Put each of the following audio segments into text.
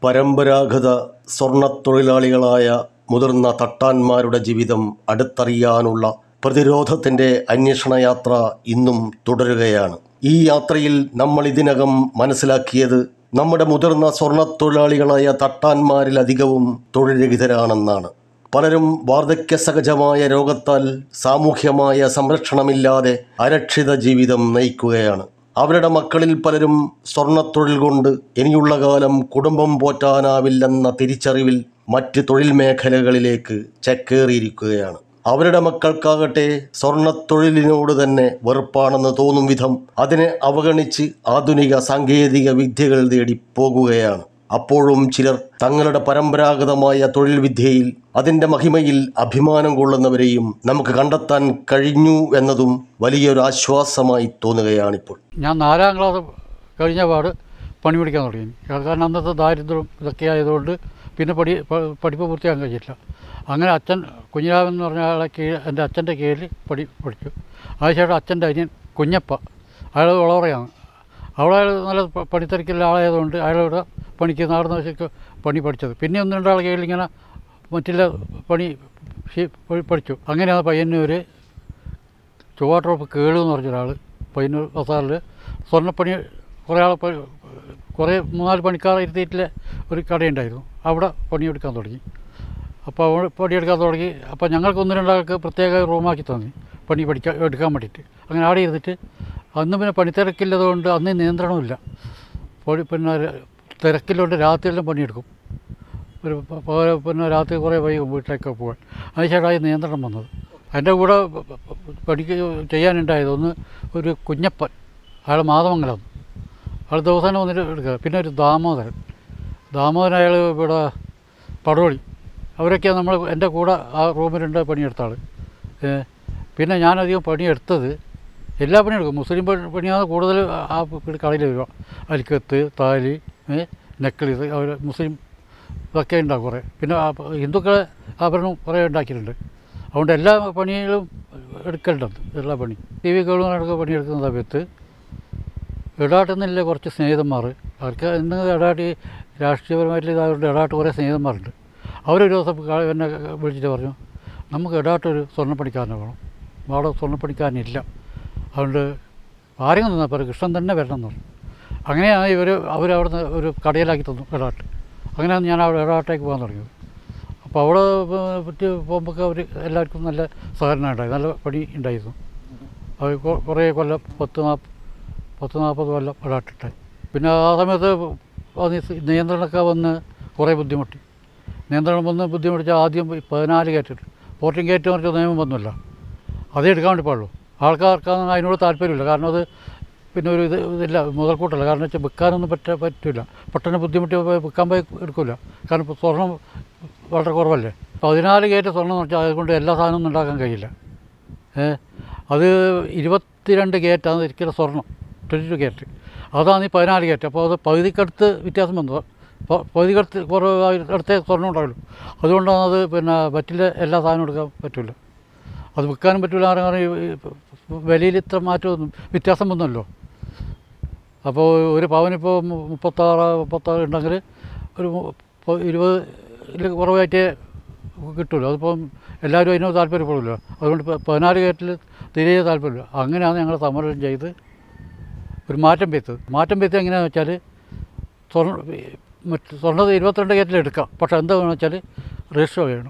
പരമ്പരാഗത സ്വർണ്ണത്തൊഴിലാളികളായ മുതിർന്ന തട്ടാന്മാരുടെ ജീവിതം അടുത്തറിയാനുള്ള പ്രതിരോധത്തിൻ്റെ അന്വേഷണയാത്ര ഇന്നും തുടരുകയാണ്. ഈ യാത്രയിൽ നമ്മൾ ഇതിനകം മനസ്സിലാക്കിയത് നമ്മുടെ മുതിർന്ന സ്വർണ്ണത്തൊഴിലാളികളായ തട്ടാന്മാരിലധികവും തൊഴിൽരഹിതരാണെന്നാണ്. പലരും വാർദ്ധക്യസഹജമായ രോഗത്താൽ സാമൂഹ്യമായ സംരക്ഷണമില്ലാതെ അരക്ഷിത ജീവിതം നയിക്കുകയാണ്. അവരുടെ മക്കളിൽ പലരും സ്വർണ്ണത്തൊഴിൽ കൊണ്ട് ഇനിയുള്ള കാലം കുടുംബം പോറ്റാനാവില്ലെന്ന തിരിച്ചറിവിൽ മറ്റ് തൊഴിൽ മേഖലകളിലേക്ക് ചേക്കേറിയിരിക്കുകയാണ്. അവരുടെ മക്കൾക്കാകട്ടെ സ്വർണ്ണത്തൊഴിലിനോട് തന്നെ വെറുപ്പാണെന്ന് തോന്നും വിധം അതിനെ അവഗണിച്ച് ആധുനിക സാങ്കേതിക വിദ്യകൾ തേടി പോകുകയാണ്. അപ്പോഴും ചിലർ തങ്ങളുടെ പരമ്പരാഗതമായ തൊഴിൽ വിദ്യയിൽ അതിൻ്റെ മഹിമയിൽ അഭിമാനം കൊള്ളുന്നവരെയും നമുക്ക് കണ്ടെത്താൻ കഴിഞ്ഞു എന്നതും വലിയൊരു ആശ്വാസമായി തോന്നുകയാണിപ്പോൾ. ഞാൻ 4ാം ക്ലാസ് കഴിഞ്ഞ പാട് പണി പിടിക്കാൻ തുടങ്ങി. കാരണം അന്നത്തെ ദാരിദ്ര്യം ഇതൊക്കെ ആയതുകൊണ്ട് പിന്നെ പഠിപ്പ് പൂർത്തിയാക്കാൻ കഴിയില്ല. അങ്ങനെ അച്ഛൻ കുഞ്ഞിരാമൻ എന്ന് പറഞ്ഞ ആളെ എൻ്റെ അച്ഛൻ്റെ കീഴിൽ പഠിച്ചു. അതിനുശേഷം അച്ഛൻ്റെ അനിയൻ കുഞ്ഞപ്പ, അയാൾ വളവറയാണ്. അവിടെ അയാൾ നല്ല പണിത്തിരക്കുള്ള ആളായതുകൊണ്ട് അയാളോട് പണിക്ക് നാടുന്ന വെച്ചൊക്കെ പണി പഠിച്ചത്. പിന്നെ 1-2 ആൾ കീഴിൽ ഇങ്ങനെ മറ്റുള്ള പണി പഠിച്ചു. അങ്ങനെയാണ് പയ്യന്നൂർ ചൊവ്വാട്ടുറപ്പ് കേളു എന്ന് പറഞ്ഞൊരാൾ പയ്യന്നൂർ ബസാറിൽ സ്വർണ്ണപ്പണി കുറേ 3-4 പണിക്കാർ ഇരുത്തിയിട്ടിലെ ഒരു കടയുണ്ടായിരുന്നു. അവിടെ പണിയെടുക്കാൻ തുടങ്ങി. അപ്പോൾ പണിയെടുക്കാൻ തുടങ്ങി. അപ്പോൾ ഞങ്ങൾക്ക് 1-2 ആൾക്ക് പ്രത്യേക റൂമാക്കി തന്നി പണി എടുക്കാൻ വേണ്ടിയിട്ട്. അങ്ങനെ ആടെ ഇരുന്നിട്ട് അന്ന് പിന്നെ പണിത്തിരക്കില്ലതുകൊണ്ട് അന്ന് നിയന്ത്രണമില്ല. പിന്നെ തിരക്കിലുകൊണ്ട് രാത്രിയെല്ലാം പണിയെടുക്കും. പിന്നെ രാത്രി കുറേ വൈകും വീട്ടിലേക്ക് പോകാൻ. അതിനുശേഷമായി നിയന്ത്രണം വന്നത്. അതിൻ്റെ കൂടെ ചെയ്യാനുണ്ടായത് ഒരു കുഞ്ഞപ്പൻ, അയാൾ മാതമംഗലം, അയാൾ ദിവസം വന്നിട്ട് എടുക്കുക. പിന്നെ ഒരു ദാമോദരൻ അയാൾ ഇവിടെ പടോളി, അവരൊക്കെയാണ് നമ്മൾ എൻ്റെ കൂടെ ആ റൂമിലുണ്ട് പണിയെടുത്ത ആൾ. പിന്നെ ഞാനധികം പണിയെടുത്തത് എല്ലാ പണിയെടുക്കും. മുസ്ലിം പണിയാണ് കൂടുതൽ ആ കടയിൽ വരിക. അൽക്കത്ത്, താലി, നെക്ലേസ്, അവർ മുസ്ലിം ഇതൊക്കെ ഉണ്ടാകും കുറേ. പിന്നെ ഹിന്ദുക്കളെ ആഭരണം കുറേ ഉണ്ടാക്കിയിട്ടുണ്ട്. അതുകൊണ്ട് എല്ലാ പണികളും എടുക്കേണ്ടത്, എല്ലാ പണി. ടി വി കേളുകളൊക്കെ പണിയെടുക്കുന്ന സമയത്ത് ഇടാട്ടുന്നില്ല കുറച്ച് സ്നേഹിതന്മാർ, അവർക്ക് ഇന്ന് ഇടാട്ടി രാഷ്ട്രീയപരമായിട്ടുള്ള ഇതായതുകൊണ്ട് ഇടാട്ട് കുറേ സ്നേഹിതന്മാരുണ്ട്. അവരൊരു ദിവസം എന്നെ വിളിച്ചിട്ട് പറഞ്ഞു, നമുക്ക് ഇടാട്ടൊരു സ്വർണ്ണപ്പണിക്കാരനെ വേണം, അവിടെ സ്വർണ്ണപ്പണിക്കാരനില്ല, അതുകൊണ്ട് ആരെങ്കിലും നിന്നാൽ പറയും കൃഷ്ണൻ തന്നെ വരണം എന്ന് പറഞ്ഞു. അങ്ങനെയാണ് അവരവിടുന്ന് ഒരു കടയിലാക്കി തന്നു ഇടാട്ട്. അങ്ങനെയാണ് ഞാൻ അവിടെ ഇടാട്ടേക്ക് പോകാൻ തുടങ്ങിയത്. അപ്പോൾ അവിടെ പറ്റി പോകുമ്പോൾ അവർ എല്ലാവർക്കും നല്ല സഹകരണം ഉണ്ടായി, നല്ല പണി ഉണ്ടായിരുന്നു. അവർ കുറേ കൊല്ലം 10-40 കൊല്ലം ഇടാട്ടിട്ടായി. പിന്നെ ആ സമയത്ത് നിയന്ത്രണമൊക്കെ വന്ന് കുറേ ബുദ്ധിമുട്ടി. നിയന്ത്രണം വന്ന് ബുദ്ധിമുട്ടിച്ചാൽ ആദ്യം 14 ഗേറ്റ്, പോർട്ടിംഗ് ഗേറ്റ് എന്ന് പറഞ്ഞ നിയമം വന്നില്ല, അതേ എടുക്കാൻ വേണ്ടി പാടുള്ളൂ. ആൾക്കാർക്കാണെങ്കിൽ അതിനോട് താല്പര്യമില്ല. കാരണം അത് പിന്നെ ഒരു ഇതില്ല, മുതൽക്കൂട്ടല്ല. കാരണം വെച്ചാൽ വിൽക്കാനൊന്നും പറ്റില്ല. പെട്ടെന്ന് ബുദ്ധിമുട്ടി വിൽക്കാൻ പോയി എടുക്കില്ല. കാരണം സ്വർണ്ണം വളരെ കുറവല്ലേ. 14 ഗേറ്റ് സ്വർണ്ണം എന്ന് വെച്ചാൽ അതുകൊണ്ട് എല്ലാ സാധനമൊന്നും ഉണ്ടാക്കാൻ കഴിയില്ല. അത് 22 ഗേറ്റാണ് ഒരിക്കലും സ്വർണ്ണം, 22 ഗേറ്റ്. അതാണ് ഈ 14 ഗേറ്റ്. അപ്പോൾ അത് പകുതിക്കടുത്ത് വ്യത്യാസം വന്നു. പകുതിക്കടുത്ത് അടുത്തേ സ്വർണ്ണം ഉണ്ടാവുള്ളൂ. അതുകൊണ്ടാണ് അത് പിന്നെ മറ്റുള്ള എല്ലാ സാധനവും എടുക്കാൻ പറ്റില്ല. അത് വിൽക്കാനും പറ്റില്ല. കാരണം വിലയിൽ ഇത്ര മാറ്റമൊന്നും വ്യത്യാസം വന്നല്ലോ. അപ്പോൾ ഒരു പവനിപ്പോൾ 36 ഉണ്ടെങ്കിൽ ഒരു 20 കുറവായിട്ടേ കിട്ടുമല്ലോ. അതിപ്പം എല്ലാവരും അതിനോട് താല്പര്യപ്പെടില്ല. അതുകൊണ്ട് 14 ഗേറ്റിൽ തീരെ താല്പര്യമില്ല. അങ്ങനെയാണ് ഞങ്ങൾ സമരം ചെയ്ത് ഒരു മാറ്റം വരുത്തത് എങ്ങനെയാണെന്ന് വെച്ചാൽ സ്വർണ്ണത് 22 ഗേറ്റിൽ എടുക്കാം. പക്ഷേ എന്താണെന്ന് വെച്ചാൽ രജിസ്റ്റർ വേണം.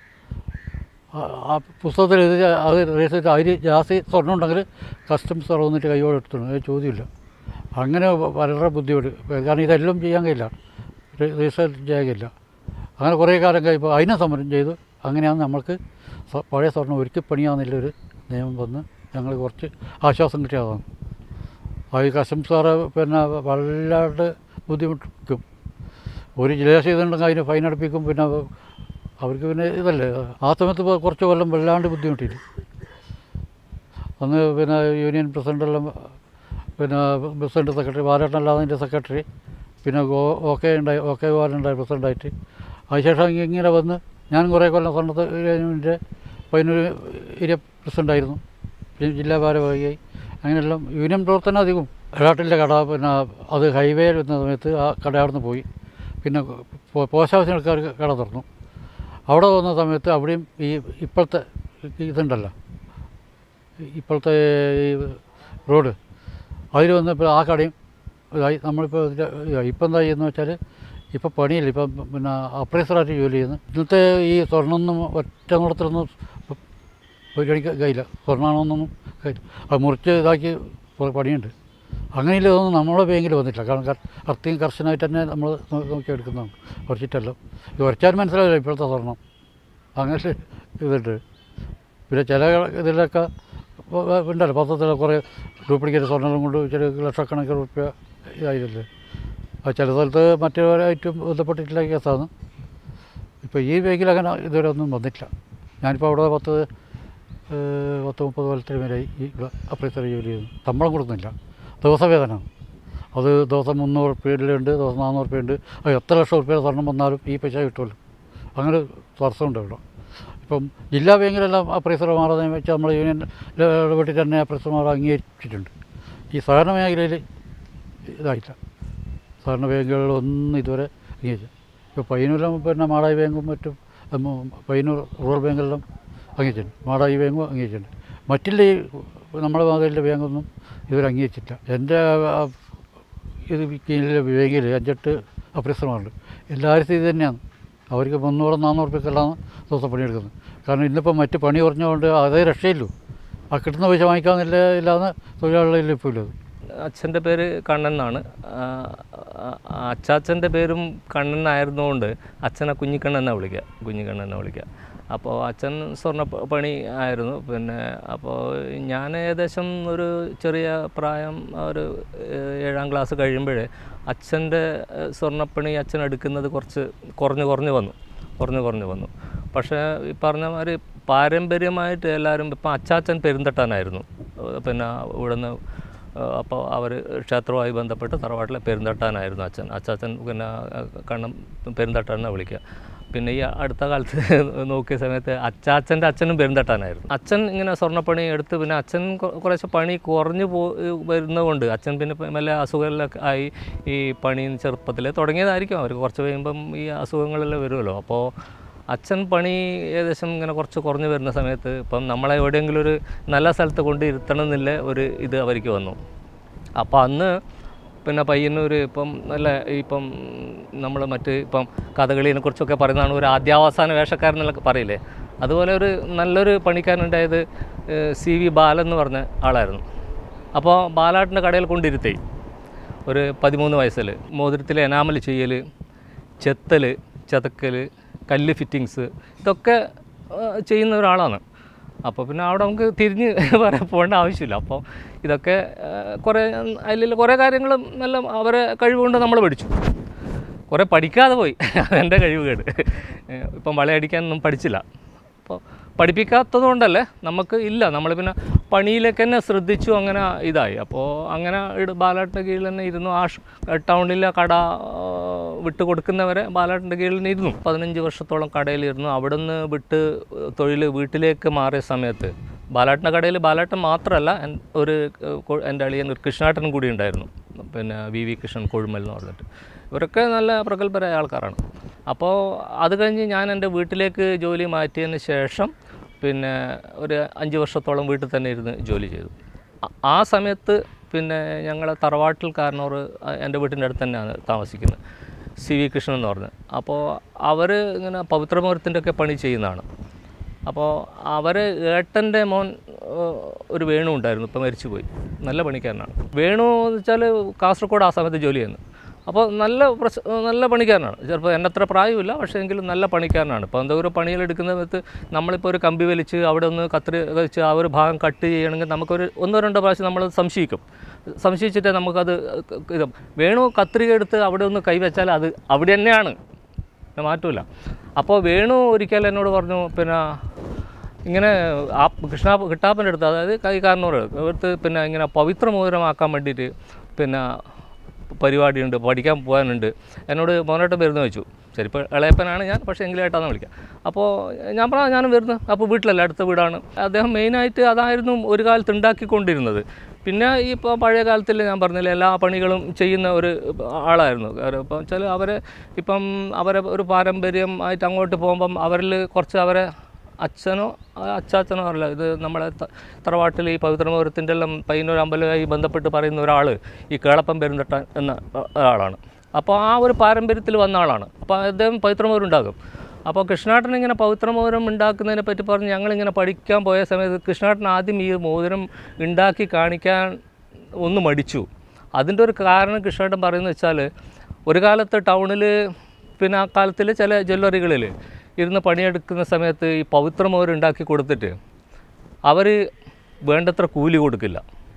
ആ പുസ്തകത്തിൽ എഴുതി അത് രജിസ്റ്റർ ചെയ്ത് അതിൽ ജാസ്തി സ്വർണ്ണം ഉണ്ടെങ്കിൽ കസ്റ്റംസ് വന്നിട്ട് കൈയോടെ എടുത്തോളൂ, അത് ചോദ്യമില്ല. അങ്ങനെ വളരെ ബുദ്ധിമുട്ട്. കാരണം ഇതെല്ലാം ചെയ്യാൻ കഴിയില്ല, രജിസ്റ്റർ ചെയ്യാൻ കഴിയില്ല. അങ്ങനെ കുറേ കാലം കഴിയുമ്പോൾ അതിനെ സമരം ചെയ്തു. അങ്ങനെയാണ് നമ്മൾക്ക് പഴയ സ്വർണ്ണം ഒരുക്കി പണിയാവുന്നില്ലൊരു നിയമം വന്ന് ഞങ്ങൾ കുറച്ച് ആശ്വാസം കിട്ടിയതാണ്. അത് കസ്റ്റംസുകാരെ പിന്നെ വല്ലാണ്ട് ബുദ്ധിമുട്ടിക്കും. ഒരു ജിലേഷ് ചെയ്തിട്ടുണ്ടെങ്കിൽ അതിന് ഫൈൻ അടപ്പിക്കും. പിന്നെ അവർക്ക് പിന്നെ ഇതല്ലേ, ആ സമയത്ത് കുറച്ച് കൊല്ലം വല്ലാണ്ട് ബുദ്ധിമുട്ടിയില്ല. അന്ന് പിന്നെ യൂണിയൻ പ്രസിഡൻ്റെല്ലാം, പിന്നെ പ്രസിഡന്റ് സെക്രട്ടറി ബാലേട്ടനല്ലാതെ അതിൻ്റെ സെക്രട്ടറി, പിന്നെ ഓക്കെ ഗോപാലനുണ്ടായി പ്രസിഡൻ്റായിട്ട്. അതിനുശേഷം ഇങ്ങനെ വന്ന് ഞാൻ കുറേ കൊല്ലം സ്വർണ്ണത്തിൻ്റെ പയ്യന്നൂർ ഏരിയ പ്രസിഡൻ്റായിരുന്നു, പിന്നെ ജില്ലാ ഭാരവാഹിയായി. അങ്ങനെയെല്ലാം യൂണിയൻ പ്രവർത്തനം അധികം. ഇടാട്ടിലെ കട പിന്നെ അത് ഹൈവേ വരുന്ന സമയത്ത് ആ കട അവിടെ നിന്ന് പോയി. പിന്നെ പോസ്റ്റ് ഹൗസിനൊക്കെ കട തുറന്നു. അവിടെ വന്ന സമയത്ത് അവിടെയും ഈ ഇപ്പോഴത്തെ ഇതുണ്ടല്ലോ, ഇപ്പോഴത്തെ ഈ റോഡ് അതിൽ വന്നപ്പോൾ ആ കടയും ഇതായി. നമ്മളിപ്പോൾ ഇപ്പം എന്താ ചെയ്യുന്നത് വെച്ചാൽ ഇപ്പം പണിയില്ല. ഇപ്പം പിന്നെ അപ്രൈസറായിട്ട് ജോലി ചെയ്യുന്നു. ഇന്നത്തെ ഈ സ്വർണ്ണമൊന്നും ഒറ്റ കുളത്തിലൊന്നും പരിഗണിക്ക കഴിയില്ല. സ്വർണ്ണമാണെന്നൊന്നും കഴിയില്ല. അത് മുറിച്ച് ഇതാക്കി പണിയുണ്ട്. അങ്ങനെയില്ല, ഇതൊന്നും നമ്മുടെ ബാങ്കിൽ വന്നിട്ടില്ല. കാരണം അത്രയും കർശനമായിട്ട് തന്നെ നമ്മൾ നോക്കിയെടുക്കുന്നതാണ്. ഉറച്ചിട്ടല്ലോ ഇത് ഉറച്ചാൽ മനസ്സിലാവില്ല ഇപ്പോഴത്തെ സ്വർണ്ണം. അങ്ങനെ ഇതുണ്ട്. പിന്നെ ചില ഇതിലൊക്കെ ഉണ്ടല്ലോ, പത്രത്തിലൊക്കെ കുറേ ഡ്യൂപ്ലിക്കേറ്റ് സ്വർണ്ണം കൊണ്ട് ചില ലക്ഷക്കണക്കിന് റുപ്യ ഇതായില്ലേ. അത് ചില സ്ഥലത്ത് മറ്റവരായിട്ടും ബന്ധപ്പെട്ടിട്ടുള്ള കേസാണ്. ഇപ്പോൾ ഈ ബാങ്കിൽ അങ്ങനെ ഇതുവരെ ഒന്നും വന്നിട്ടില്ല. ഞാനിപ്പോൾ അവിടെ 10-30 കൊല്ലത്തിന് മേലായി ഈ അപ്രൈസർ ജോലി ചെയ്യുന്നു. ശമ്പളം കൊടുക്കുന്നില്ല, ദിവസവേതനമാണ്. അത് ദിവസം 300 റുപ്യയിലുണ്ട്, ദിവസം 400 റുപ്യയുണ്ട്. അത് എത്ര ലക്ഷം റുപ്യ സ്വർണ്ണം വന്നാലും ഈ പൈസ കിട്ടുമല്ലോ. അങ്ങനെ തടസ്സമുണ്ട് ഇവിടെ. ഇപ്പം ജില്ലാ ബാങ്കിലെല്ലാം അപ്രൈസർമാരെ വെച്ചാൽ നമ്മൾ യൂണിയൻ ഇടപെട്ടിട്ട് തന്നെ അപ്രൈസർമാരെ അംഗീകരിച്ചിട്ടുണ്ട്. ഈ സഹകരണ മേഖലയിൽ ഇതായില്ല. സഹകരണ ബാങ്കുകളൊന്നും ഇതുവരെ അംഗീകരിച്ചു. ഇപ്പോൾ പയ്യന്നൂരിലും പിന്നെ മാടായി ബാങ്കും മറ്റും പയ്യന്നൂർ റൂറൽ ബാങ്കെല്ലാം അംഗീകരിച്ചിട്ടുണ്ട്. മാടായി ബാങ്കും അംഗീകരിച്ചിട്ടുണ്ട്. മറ്റുള്ള ഈ നമ്മുടെ മാതയിലെ ബാങ്കൊന്നും ഇതുവരെ അംഗീകരിച്ചിട്ടില്ല. എൻ്റെ ഇത് കീഴിലെ ബാങ്കിൽ 5-8 അപ്രൈസർമാരുണ്ട്. എല്ലാവരും ഇത് തന്നെയാണ്. അവർക്ക് 300-400 റുപ്യക്കെല്ലാം ദിവസം പണിയെടുക്കുന്നത്. കാരണം ഇന്നിപ്പോൾ മറ്റ് പണി കുറഞ്ഞുകൊണ്ട് അതേ രക്ഷയില്ലൂ. ആ കിട്ടുന്ന പൈസ വാങ്ങിക്കാമെന്നില്ല ഇല്ലാന്ന് തൊഴിലാളികളിൽ ഇപ്പോൾ ഇല്ലത്. അച്ഛൻ്റെ പേര് കണ്ണൻ എന്നാണ്. അച്ചാച്ചൻ്റെ പേരും കണ്ണൻ ആയിരുന്നുകൊണ്ട് അച്ഛനെ കുഞ്ഞിക്കണ്ണനെ വിളിക്കുക. അപ്പോൾ അച്ഛൻ സ്വർണ്ണ പണി ആയിരുന്നു. പിന്നെ അപ്പോൾ ഞാൻ ഏകദേശം ഒരു ചെറിയ പ്രായം, ഒരു 7ാം ക്ലാസ് കഴിയുമ്പോഴേ അച്ഛൻ്റെ സ്വർണ്ണപ്പണി അച്ഛൻ എടുക്കുന്നത് കുറഞ്ഞു വന്നു. പക്ഷേ ഈ പറഞ്ഞ മാതിരി പാരമ്പര്യമായിട്ട് എല്ലാവരും ഇപ്പം അച്ചാച്ചൻ പെരുന്തട്ടാനായിരുന്നു. പിന്നെ ഇവിടുന്ന് അപ്പോൾ അവർ ക്ഷേത്രവുമായി ബന്ധപ്പെട്ട് തറവാട്ടിലെ പെരുന്തട്ടാനായിരുന്നു അച്ചാച്ചൻ. പിന്നെ കണ്ണം പെരുന്തട്ടാനെ വിളിക്കുക. പിന്നെ ഈ അടുത്ത കാലത്ത് നോക്കിയ സമയത്ത് അച്ചാച്ചൻ്റെ അച്ഛനും പെരുന്തട്ടാനായിരുന്നു. അച്ഛൻ ഇങ്ങനെ സ്വർണ്ണപ്പണി എടുത്ത് പിന്നെ അച്ഛൻ കുറേശ്ശെ പണി കുറഞ്ഞു വരുന്നതുകൊണ്ട് അച്ഛൻ പിന്നെ മെല്ലെ അസുഖങ്ങളിലൊക്കെ ആയി. ഈ പണി ചെറുപ്പത്തിൽ തുടങ്ങിയതായിരിക്കും. അവർക്ക് കുറച്ച് കഴിയുമ്പം ഈ അസുഖങ്ങളെല്ലാം വരുമല്ലോ. അപ്പോൾ അച്ഛൻ പണി ഏകദേശം ഇങ്ങനെ കുറഞ്ഞു വരുന്ന സമയത്ത് ഇപ്പം നമ്മളെ എവിടെയെങ്കിലും ഒരു നല്ല സ്ഥലത്ത് കൊണ്ട് ഇരുത്തണം എന്നില്ല ഒരു ഇത് അവർക്ക് വന്നു. അപ്പോൾ അന്ന് പിന്നെ പയ്യന്നൂർ ഇപ്പം നമ്മൾ ഇപ്പം കഥകളിയെ കുറിച്ചൊക്കെ പറയുന്നതാണ് ഒരു ആദ്യാവസാന വേഷക്കാരനെന്നൊക്കെ പറയില്ലേ. അതുപോലെ ഒരു നല്ലൊരു പണിക്കാരനുണ്ടായത് CV ബാലൻ എന്ന് പറഞ്ഞ ആളായിരുന്നു. അപ്പോൾ ബാലാട്ടിൻ്റെ കടയിൽ കൊണ്ടിരുത്തി ഒരു 13 വയസ്സിൽ മോതിരത്തിൽ എനാമൽ ചെയ്യൽ, ചെത്തൽ, ചതക്കൽ, കല്ല് ഫിറ്റിങ്സ് ഇതൊക്കെ ചെയ്യുന്ന ഒരാളാണ്. അപ്പോൾ പിന്നെ അവിടെ നമുക്ക് തിരിഞ്ഞ് പോകേണ്ട ആവശ്യമില്ല. അപ്പോൾ ഇതൊക്കെ കുറേ കാര്യങ്ങൾ നല്ല അവരെ കഴിവുകൊണ്ട് നമ്മൾ പഠിച്ചു. കുറേ പഠിക്കാതെ പോയി, അതെൻ്റെ കഴിവുകേട്. ഇപ്പം വളയടിക്കാനൊന്നും പഠിച്ചില്ല. അപ്പോൾ പഠിപ്പിക്കാത്തത് കൊണ്ടല്ലേ നമുക്ക് ഇല്ല. നമ്മൾ പിന്നെ പണിയിലേക്ക് തന്നെ ശ്രദ്ധിച്ചു, അങ്ങനെ ഇതായി. അപ്പോൾ അങ്ങനെ ബാലാട്ടിൻ്റെ കീഴിൽ തന്നെ ഇരുന്നു. ആ ടൗണിലെ കട വിട്ട് കൊടുക്കുന്നവരെ ബാലാട്ടിൻ്റെ കീഴിൽ തന്നെ ഇരുന്നു. 15 വർഷത്തോളം കടയിലിരുന്നു. അവിടെ നിന്ന് വിട്ട് വീട്ടിലേക്ക് മാറിയ സമയത്ത് ബാലാട്ടിൻ്റെ കടയിൽ ബാലാട്ടൻ മാത്രമല്ല, എൻ്റെ അളിയൻ ഒരു കൃഷ്ണാട്ടനും കൂടി ഉണ്ടായിരുന്നു. പിന്നെ VV കൃഷ്ണൻ കൊഴുമൽ എന്ന് പറഞ്ഞിട്ട്. ഇവരൊക്കെ നല്ല പ്രഗത്ഭരായ ആൾക്കാരാണ്. അപ്പോൾ അത് കഴിഞ്ഞ് ഞാൻ എൻ്റെ വീട്ടിലേക്ക് ജോലി മാറ്റിയതിന് ശേഷം പിന്നെ ഒരു 5 വർഷത്തോളം വീട്ടിൽ തന്നെ ഇരുന്ന് ജോലി ചെയ്തു. ആ സമയത്ത് പിന്നെ ഞങ്ങളെ തറവാട്ടിൽ കാരണവർ എൻ്റെ വീട്ടിൻ്റെ അടുത്ത് തന്നെയാണ് താമസിക്കുന്നത്, CV കൃഷ്ണൻ എന്ന് പറഞ്ഞ്. അപ്പോൾ അവർ ഇങ്ങനെ പവിത്രമുഹൂർത്തിൻ്റെ ഒക്കെ പണി ചെയ്യുന്നതാണ്. അപ്പോൾ ഏട്ടൻ്റെ മോൻ ഒരു വേണു ഉണ്ടായിരുന്നു, ഇപ്പോൾ മരിച്ചുപോയി. നല്ല പണിക്കാരനാണ് വേണു എന്ന് വെച്ചാൽ. കാസർഗോഡ് ആ സമയത്ത് ജോലി ചെയ്യുന്നു. അപ്പോൾ നല്ല പണിക്കാരനാണ്. ചിലപ്പോൾ എൻ്റെ അത്ര പ്രായമില്ല, പക്ഷേ എങ്കിലും നല്ല പണിക്കാരനാണ്. ഇപ്പോൾ എന്തോ ഒരു പണിയിലെടുക്കുന്ന സമയത്ത് നമ്മളിപ്പോൾ ഒരു കമ്പി വലിച്ച് അവിടെ ഒന്ന് കത്രി വെച്ച് ആ ഒരു ഭാഗം കട്ട് ചെയ്യണമെങ്കിൽ നമുക്കൊരു 1-2 പ്രാവശ്യം നമ്മൾ സംശയിച്ചിട്ട് നമുക്കത് വേണു കത്രിക എടുത്ത് അവിടെ ഒന്ന് കൈവച്ചാൽ അത് അവിടെ തന്നെയാണ്, മാറ്റമില്ല. അപ്പോൾ വേണു ഒരിക്കൽ എന്നോട് പറഞ്ഞു, പിന്നെ ഇങ്ങനെ കിട്ടാപ്പൻ്റെ അടുത്ത്, അതായത് കൈക്കാരനോട് അടുത്ത് പിന്നെ ഇങ്ങനെ പവിത്രമോതിരമാക്കാൻ വേണ്ടിയിട്ട് പിന്നെ പരിപാടിയുണ്ട്, പഠിക്കാൻ പോകാനുണ്ട്. എന്നോട് മോനേട്ടൻ വരുന്നു വെച്ചു. ശരി, ഇപ്പോൾ ഇളയപ്പനാണ് ഞാൻ, പക്ഷേ എങ്കിലായിട്ടാണ് വിളിക്കുക. അപ്പോൾ ഞാൻ പറഞ്ഞു ഞാനും വരുന്നു. അപ്പോൾ വീട്ടിലല്ല, അടുത്ത വീടാണ്. അദ്ദേഹം മെയിനായിട്ട് അതായിരുന്നു ഒരു കാലത്ത് ഉണ്ടാക്കിക്കൊണ്ടിരുന്നത്. പിന്നെ ഇപ്പോൾ പഴയ കാലത്തിൽ ഞാൻ പറഞ്ഞില്ല എല്ലാ പണികളും ചെയ്യുന്ന ഒരു ആളായിരുന്നു. ഇപ്പം വെച്ചാൽ അവരെ ഒരു പാരമ്പര്യമായിട്ട് അങ്ങോട്ട് പോകുമ്പം അവരിൽ കുറച്ച് അവരെ അച്ചാച്ചനോ അല്ല, ഇത് നമ്മളെ തറവാട്ടിൽ ഈ പവിത്രമുഹൂർത്തത്തിൻ്റെ എല്ലാം പയ്യന്നൂർ അമ്പലവുമായി ബന്ധപ്പെട്ട് പറയുന്ന ഒരാൾ ഈ കേളപ്പം പെരുന്തട്ടൻ എന്ന ഒരാളാണ്. അപ്പോൾ ആ ഒരു പാരമ്പര്യത്തിൽ വന്ന ആളാണ്. അപ്പോൾ അദ്ദേഹം പവിത്രമുഹൂർത്തം ഉണ്ടാകും. അപ്പോൾ കൃഷ്ണേട്ടൻ ഇങ്ങനെ പവിത്രമോതിരം ഉണ്ടാക്കുന്നതിനെ പറ്റി പറഞ്ഞ് ഞങ്ങളിങ്ങനെ പഠിക്കാൻ പോയ സമയത്ത് കൃഷ്ണേട്ടൻ ആദ്യം ഈ മോതിരം ഉണ്ടാക്കി കാണിക്കാൻ ഒന്ന് മടിച്ചു. അതിൻ്റെ ഒരു കാരണം കൃഷ്ണേട്ടൻ പറയുന്നത് വെച്ചാൽ, ഒരു കാലത്ത് ടൗണിൽ പിന്നെ ആ കാലത്തിൽ ചില ജ്വല്ലറികളിൽ ഇരുന്ന് പണിയെടുക്കുന്ന സമയത്ത് ഈ പവിത്രമോതിരം ഉണ്ടാക്കി കൊടുത്തിട്ട് അവർ വേണ്ടത്ര കൂലി കൊടുക്കില്ല.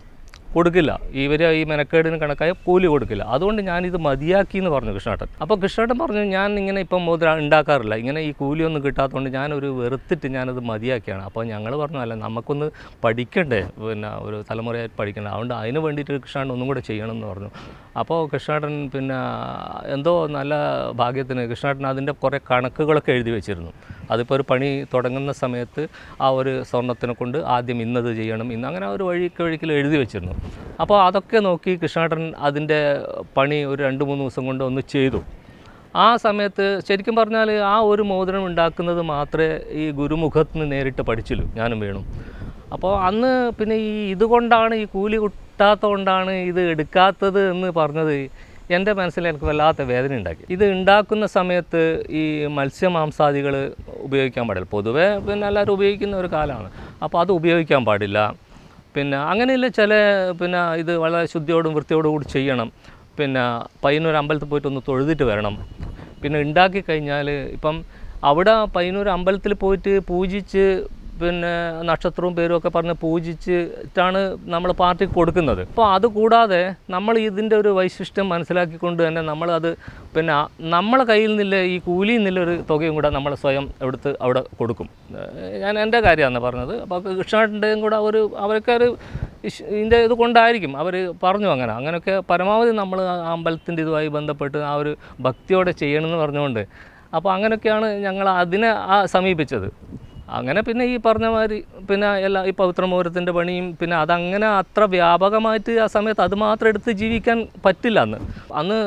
ഇവർ ഈ മെനക്കേടിന് കണക്കായ കൂലി കൊടുക്കില്ല. അതുകൊണ്ട് ഞാനിത് മതിയാക്കി എന്ന് പറഞ്ഞു കൃഷ്ണേട്ടൻ. അപ്പോൾ കൃഷ്ണേട്ടൻ പറഞ്ഞു, ഞാൻ ഇങ്ങനെ ഇപ്പം മോതിരം ഉണ്ടാക്കാറില്ല, ഇങ്ങനെ ഈ കൂലിയൊന്നും കിട്ടാത്തതുകൊണ്ട് ഞാനൊരു വെറുത്തിട്ട് ഞാനത് മതിയാക്കിയാണ്. അപ്പോൾ ഞങ്ങൾ പറഞ്ഞു, അല്ല നമുക്കൊന്ന് പഠിക്കണ്ടേ, പിന്നെ ഒരു തലമുറയായിട്ട് പഠിക്കണ്ടേ, അതുകൊണ്ട് അതിന് വേണ്ടിയിട്ട് കൃഷ്ണേട്ടൻ ഒന്നും കൂടെ ചെയ്യണം എന്ന് പറഞ്ഞു. അപ്പോൾ കൃഷ്ണേട്ടൻ പിന്നെ എന്തോ നല്ല ഭാഗ്യത്തിന് കൃഷ്ണേട്ടൻ അതിൻ്റെ കുറേ കണക്കുകളൊക്കെ എഴുതി വെച്ചിരുന്നു. അതിപ്പോൾ ഒരു പണി തുടങ്ങുന്ന സമയത്ത് ആ ഒരു സ്വർണ്ണത്തിനെ കൊണ്ട് ആദ്യം ഇന്നത് ചെയ്യണം, ഇന്ന് അങ്ങനെ ഒരു വഴിക്ക് എഴുതി വെച്ചിരുന്നു. അപ്പോൾ അതൊക്കെ നോക്കി കൃഷ്ണേട്ടൻ അതിൻ്റെ പണി ഒരു 2-3 ദിവസം കൊണ്ട് ഒന്ന് ചെയ്തു. ആ സമയത്ത് ശരിക്കും പറഞ്ഞാൽ ആ ഒരു മോതിരം ഉണ്ടാക്കുന്നത് മാത്രമേ ഈ ഗുരുമുഖത്ത് നിന്ന് നേരിട്ട് പഠിച്ചുള്ളൂ, ഞാനും വേണം. അപ്പോൾ അന്ന് പിന്നെ ഇതുകൊണ്ടാണ് ഈ കൂലി കിട്ടാത്തതുകൊണ്ടാണ് ഇത് എടുക്കാത്തത് എന്ന് പറഞ്ഞത് എൻ്റെ മനസ്സിൽ എനിക്ക് വല്ലാത്ത വേദന ഉണ്ടാക്കി. ഇത് ഉണ്ടാക്കുന്ന സമയത്ത് ഈ മത്സ്യമാംസാദികൾ ഉപയോഗിക്കാൻ പാടില്ല. പൊതുവേ പിന്നെ എല്ലാവരും ഉപയോഗിക്കുന്ന ഒരു കാലമാണ്. അപ്പോൾ അത് ഉപയോഗിക്കാൻ പാടില്ല. പിന്നെ അങ്ങനെയുള്ള ചില പിന്നെ ഇത് വളരെ ശുദ്ധിയോടും വൃത്തിയോടും കൂടി ചെയ്യണം. പിന്നെ പയ്യന്നൂർ അമ്പലത്തിൽ പോയിട്ട് ഒന്ന് തൊഴുതിട്ട് വരണം. പിന്നെ ഉണ്ടാക്കി കഴിഞ്ഞാൽ ഇപ്പം അവിടെ പയ്യന്നൂർ അമ്പലത്തിൽ പോയിട്ട് പൂജിച്ച് പിന്നെ നക്ഷത്രവും പേരും ഒക്കെ പറഞ്ഞ് പൂജിച്ചിട്ടാണ് നമ്മൾ പാർട്ടിക്ക് കൊടുക്കുന്നത്. അപ്പോൾ അതുകൂടാതെ നമ്മൾ ഇതിൻ്റെ ഒരു വൈശിഷ്ട്യം മനസ്സിലാക്കിക്കൊണ്ട് തന്നെ നമ്മളത് പിന്നെ നമ്മളെ കയ്യിൽ നിന്നില്ല ഈ കൂലിയിൽ നിന്നുള്ളൊരു തുകയും കൂടെ നമ്മൾ സ്വയം എടുത്ത് അവിടെ കൊടുക്കും. ഞാൻ എൻ്റെ കാര്യമാണ് പറഞ്ഞത്. അപ്പോൾ കൃഷ്ണേട്ടൻ്റെയും കൂടെ അവർക്കൊരു ഇതിൻ്റെ ഇത് കൊണ്ടായിരിക്കും അവർ പറഞ്ഞു അങ്ങനെയൊക്കെ പരമാവധി നമ്മൾ ആ അമ്പലത്തിൻ്റെ ഇതുമായി ബന്ധപ്പെട്ട് ആ ഒരു ഭക്തിയോടെ ചെയ്യണമെന്ന് പറഞ്ഞുകൊണ്ട് അപ്പോൾ അങ്ങനെയൊക്കെയാണ് ഞങ്ങൾ അതിനെ സമീപിച്ചത്. അങ്ങനെ പിന്നെ ഈ പറഞ്ഞ മാതിരി പിന്നെ ഈ പവിത്രമുഹൂർത്തത്തിൻ്റെ പണിയും പിന്നെ അതങ്ങനെ അത്ര വ്യാപകമായിട്ട് ആ സമയത്ത് അത് മാത്രം എടുത്ത് ജീവിക്കാൻ പറ്റില്ല. അന്ന്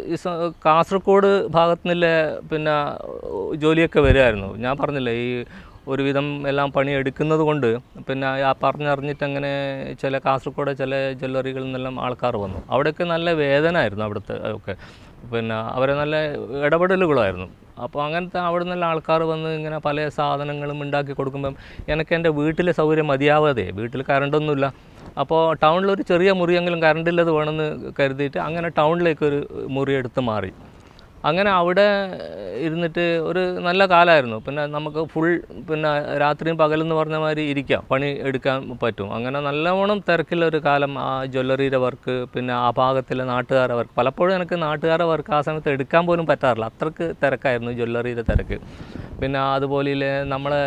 കാസർഗോഡ് ഭാഗത്തു നിന്നില്ലേ പിന്നെ ജോലിയൊക്കെ വരുമായിരുന്നു. ഞാൻ പറഞ്ഞില്ലേ ഈ ഒരുവിധം എല്ലാം പണി എടുക്കുന്നത് കൊണ്ട് പിന്നെ ആ പറഞ്ഞറിഞ്ഞിട്ട് അങ്ങനെ കാസർഗോഡ് ചില ജ്വല്ലറികളിൽ നിന്നെല്ലാം ആൾക്കാർ വന്നു. അവിടെയൊക്കെ നല്ല വേദനയായിരുന്നു അവിടുത്തെ ഒക്കെ. പിന്നെ അവരെ നല്ല ഇടപെടലുകളായിരുന്നു. അപ്പോൾ അങ്ങനത്തെ അവിടെ നിന്നുള്ള ആൾക്കാർ വന്ന് ഇങ്ങനെ പല സാധനങ്ങളും ഉണ്ടാക്കി കൊടുക്കുമ്പം എനിക്ക് എൻ്റെ വീട്ടിലെ സൗകര്യം മതിയാവാതെ, വീട്ടിൽ കറണ്ടൊന്നുമില്ല. അപ്പോൾ ടൗണിലൊരു ചെറിയ മുറിയെങ്കിലും കറണ്ടില്ലത് വേണമെന്ന് കരുതിയിട്ട് അങ്ങനെ ടൗണിലേക്കൊരു മുറി എടുത്ത് മാറി. അങ്ങനെ അവിടെ ഇരുന്നിട്ട് ഒരു നല്ല കാലമായിരുന്നു. പിന്നെ നമുക്ക് ഫുൾ പിന്നെ രാത്രിയും പകലെന്ന് പറഞ്ഞ മാതിരി ഇരിക്കാം, പണി എടുക്കാൻ പറ്റും. അങ്ങനെ നല്ലവണ്ണം തിരക്കുള്ളൊരു കാലം. ആ ജ്വല്ലറിയുടെ വർക്ക്, പിന്നെ ആ ഭാഗത്തിലെ നാട്ടുകാരുടെ വർക്ക്, പലപ്പോഴും എനിക്ക് നാട്ടുകാരുടെ വർക്ക് ആ സമയത്ത് എടുക്കാൻ പോലും പറ്റാറില്ല, അത്രയ്ക്ക് തിരക്കായിരുന്നു ജ്വല്ലറിയുടെ തിരക്ക്. പിന്നെ അതുപോലെ നമ്മളെ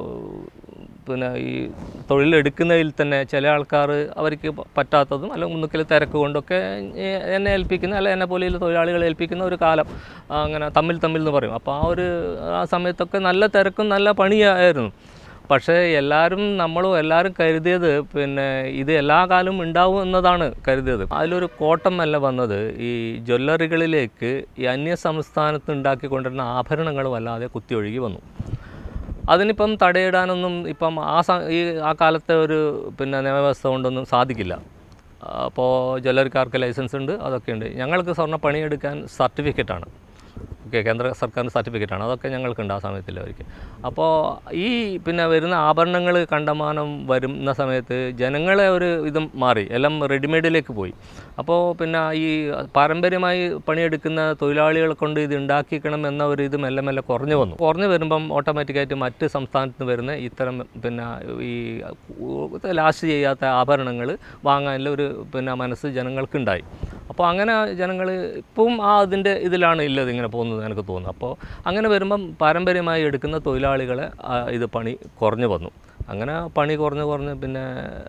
പിന്നെ ഈ തൊഴിലെടുക്കുന്നതിൽ തന്നെ ചില ആൾക്കാർ അവർക്ക് പറ്റാത്തതും അല്ലെങ്കിൽ മുന്നിൽ തിരക്ക് കൊണ്ടൊക്കെ എന്നെ ഏൽപ്പിക്കുന്ന അല്ലെങ്കിൽ എന്നെ പോലെയുള്ള തൊഴിലാളികളെ ഏൽപ്പിക്കുന്ന ഒരു കാലം അങ്ങനെ തമ്മിൽ എന്ന് പറയും. അപ്പോൾ ആ സമയത്തൊക്കെ നല്ല തിരക്കും നല്ല പണിയായിരുന്നു. പക്ഷേ എല്ലാവരും കരുതിയത് പിന്നെ ഇത് എല്ലാ കാലവും ഉണ്ടാവും എന്നതാണ് കരുതിയത്. അതിലൊരു കോട്ടമല്ല വന്നത്. ഈ ജ്വല്ലറികളിലേക്ക് ഈ അന്യ സംസ്ഥാനത്ത് ഉണ്ടാക്കിക്കൊണ്ടിരുന്ന ആഭരണങ്ങൾ വല്ലാതെ കുത്തിയൊഴുകി വന്നു. അതിനിപ്പം തടയിടാനൊന്നും ഇപ്പം ആ കാലത്തെ ഒരു പിന്നെ നിയമവ്യവസ്ഥ കൊണ്ടൊന്നും സാധിക്കില്ല. അപ്പോൾ ജ്വല്ലറിക്കാർക്ക് ലൈസൻസ് ഉണ്ട്, അതൊക്കെയുണ്ട്. ഞങ്ങൾക്ക് സ്വർണ്ണ പണിയെടുക്കാൻ സർട്ടിഫിക്കറ്റാണ്, കേന്ദ്ര സർക്കാരിൻ്റെ സർട്ടിഫിക്കറ്റാണ്, അതൊക്കെ ഞങ്ങൾക്കുണ്ട് ആ സമയത്തിൽ അവർക്ക്. അപ്പോൾ ഈ പിന്നെ വരുന്ന ആഭരണങ്ങൾ കണ്ടമാനം വരുന്ന സമയത്ത് ജനങ്ങളെ ഒരു ഇതും മാറി, എല്ലാം റെഡിമെയ്ഡിലേക്ക് പോയി. അപ്പോൾ പിന്നെ ഈ പാരമ്പര്യമായി പണിയെടുക്കുന്ന തൊഴിലാളികളെ കൊണ്ട് ഇത് ഉണ്ടാക്കിക്കണം എന്ന ഒരു ഇത് മെല്ലെ കുറഞ്ഞു വരുമ്പം ഓട്ടോമാറ്റിക്കായിട്ട് മറ്റ് സംസ്ഥാനത്ത് നിന്ന് വരുന്ന ഇത്തരം പിന്നെ ഈ ലാസ്റ്റ് ചെയ്യാത്ത ആഭരണങ്ങൾ വാങ്ങാനുള്ള ഒരു പിന്നെ മനസ്സ് ജനങ്ങൾക്കുണ്ടായി. അപ്പോൾ അങ്ങനെ ജനങ്ങൾ ഇപ്പം അതിൻ്റെ ഇതിലാണ് ഇല്ലത് ഇങ്ങനെ പോകുന്നത് എനിക്ക് തോന്നുന്നു. അപ്പോൾ അങ്ങനെ വരുമ്പം പാരമ്പര്യമായി എടുക്കുന്ന തൊഴിലാളികളെ ഇത് പണി കുറഞ്ഞു വന്നു. അങ്ങനെ പണി കുറഞ്ഞ് പിന്നെ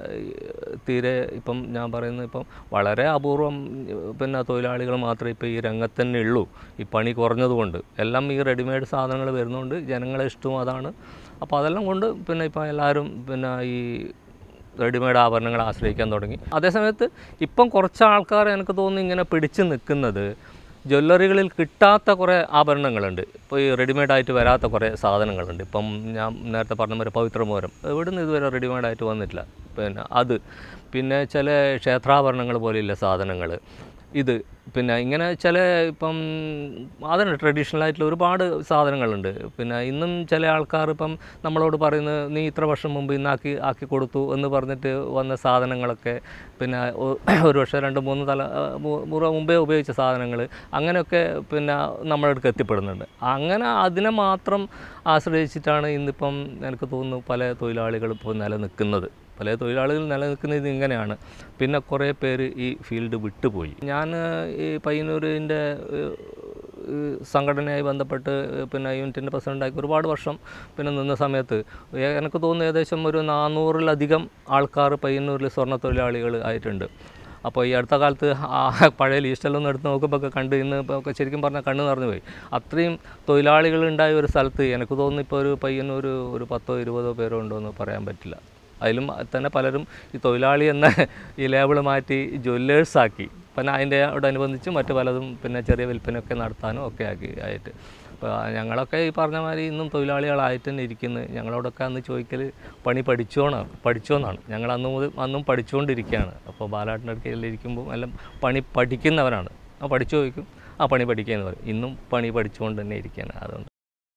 തീരെ ഇപ്പം ഞാൻ പറയുന്നത് ഇപ്പം വളരെ അപൂർവം പിന്നെ തൊഴിലാളികൾ മാത്രമേ ഇപ്പോൾ ഈ രംഗത്ത് തന്നെ ഉള്ളൂ. ഈ പണി കുറഞ്ഞതുകൊണ്ട് എല്ലാം ഈ റെഡിമെയ്ഡ് സാധനങ്ങൾ വരുന്നതുകൊണ്ട് ജനങ്ങളെ ഇഷ്ടവും അതാണ്. അപ്പോൾ അതെല്ലാം കൊണ്ട് പിന്നെ ഇപ്പോൾ എല്ലാവരും പിന്നെ ഈ റെഡിമെയ്ഡ് ആഭരണങ്ങൾ ആശ്രയിക്കാൻ തുടങ്ങി. അതേസമയത്ത് ഇപ്പം കുറച്ച് ആൾക്കാർ എനിക്ക് തോന്നുന്നു ഇങ്ങനെ പിടിച്ച് നിൽക്കുന്നത് ജ്വല്ലറികളിൽ കിട്ടാത്ത കുറേ ആഭരണങ്ങളുണ്ട്. ഇപ്പോൾ ഈ റെഡിമെയ്ഡായിട്ട് വരാത്ത കുറേ സാധനങ്ങളുണ്ട്. ഇപ്പം ഞാൻ നേരത്തെ പറഞ്ഞ പോലെ പവിത്രമോരം ഇവിടുന്ന് ഇതുവരെ റെഡിമെയ്ഡായിട്ട് വന്നിട്ടില്ല. പിന്നെ ചില ക്ഷേത്രാഭരണങ്ങൾ പോലെയുള്ള സാധനങ്ങൾ, ഇത് പിന്നെ ഇങ്ങനെ ചില ഇപ്പം അതിന് ട്രഡീഷണൽ ആയിട്ടുള്ള ഒരുപാട് സാധനങ്ങളുണ്ട്. പിന്നെ ഇന്നും ചില ആൾക്കാർ ഇപ്പം നമ്മളോട് പറയുന്നത് നീ ഇത്ര വർഷം മുമ്പ് ആക്കി കൊടുത്തു എന്ന് പറഞ്ഞിട്ട് വന്ന സാധനങ്ങളൊക്കെ പിന്നെ ഒരു വർഷം 2-3 മുറ മുമ്പേ ഉപയോഗിച്ച സാധനങ്ങൾ അങ്ങനെയൊക്കെ പിന്നെ നമ്മളടുക്ക് എത്തിപ്പെടുന്നുണ്ട്. അങ്ങനെ അതിനെ മാത്രം ആശ്രയിച്ചിട്ടാണ് ഇന്നിപ്പം എനിക്ക് തോന്നുന്നു പല തൊഴിലാളികളും ഇപ്പോൾ നിലനിൽക്കുന്നത്. പല തൊഴിലാളികൾ നിലനിൽക്കുന്നത് ഇങ്ങനെയാണ്. പിന്നെ കുറേ പേര് ഈ ഫീൽഡ് വിട്ടുപോയി. ഞാൻ ഈ പയ്യന്നൂരിൻ്റെ സംഘടനയായി ബന്ധപ്പെട്ട് പിന്നെ യൂണിറ്റിൻ്റെ പ്രസിഡൻ്റായി ഒരുപാട് വർഷം പിന്നെ നിന്ന സമയത്ത് എനിക്ക് തോന്നുന്നു ഏകദേശം ഒരു 400-ലധികം ആൾക്കാർ പയ്യന്നൂരിൽ സ്വർണ്ണ തൊഴിലാളികൾ ആയിട്ടുണ്ട്. അപ്പോൾ ഈ അടുത്ത കാലത്ത് പഴയ ലിസ്റ്റെല്ലാം എടുത്ത് നോക്കുമ്പോൾ കണ്ട് ഇന്ന് ഇപ്പോൾ ശരിക്കും പറഞ്ഞാൽ കണ്ണ് നിറഞ്ഞു പോയി. അത്രയും തൊഴിലാളികളുണ്ടായ ഒരു സ്ഥലത്ത് എനിക്ക് തോന്നുന്നു ഇപ്പോൾ ഒരു പയ്യന്നൂർ ഒരു 10-20 പേരോ ഉണ്ടോ എന്ന് പറയാൻ പറ്റില്ല. അതിലും തന്നെ പലരും ഈ തൊഴിലാളി എന്ന ഈ ലേബിൾ മാറ്റി ജ്വല്ലേഴ്സാക്കി. പിന്നെ അതിൻ്റെയോടനുബന്ധിച്ച് മറ്റ് പലതും പിന്നെ ചെറിയ വിൽപ്പനയൊക്കെ നടത്താനും ഒക്കെ ആയിട്ട്. അപ്പോൾ ഞങ്ങളൊക്കെ ഈ പറഞ്ഞ മാതിരി ഇന്നും തൊഴിലാളികളായിട്ട് തന്നെ ഇരിക്കുന്നത്. ഞങ്ങളോടൊക്കെ അന്ന് ചോദിക്കൽ പണി പഠിച്ചോന്നാണ്. ഞങ്ങൾ അന്നും പഠിച്ചുകൊണ്ടിരിക്കുകയാണ്. അപ്പോൾ ബാലാട്ടിൻ്റെ അടുക്കലിരിക്കുമ്പോൾ എല്ലാം പണി പഠിക്കുന്നവരാണ്. പഠിച്ചു ചോദിക്കും, പണി പഠിക്കുകയെന്ന് പറയും. ഇന്നും പണി പഠിച്ചുകൊണ്ട് തന്നെ ഇരിക്കുകയാണ്. അതുകൊണ്ട്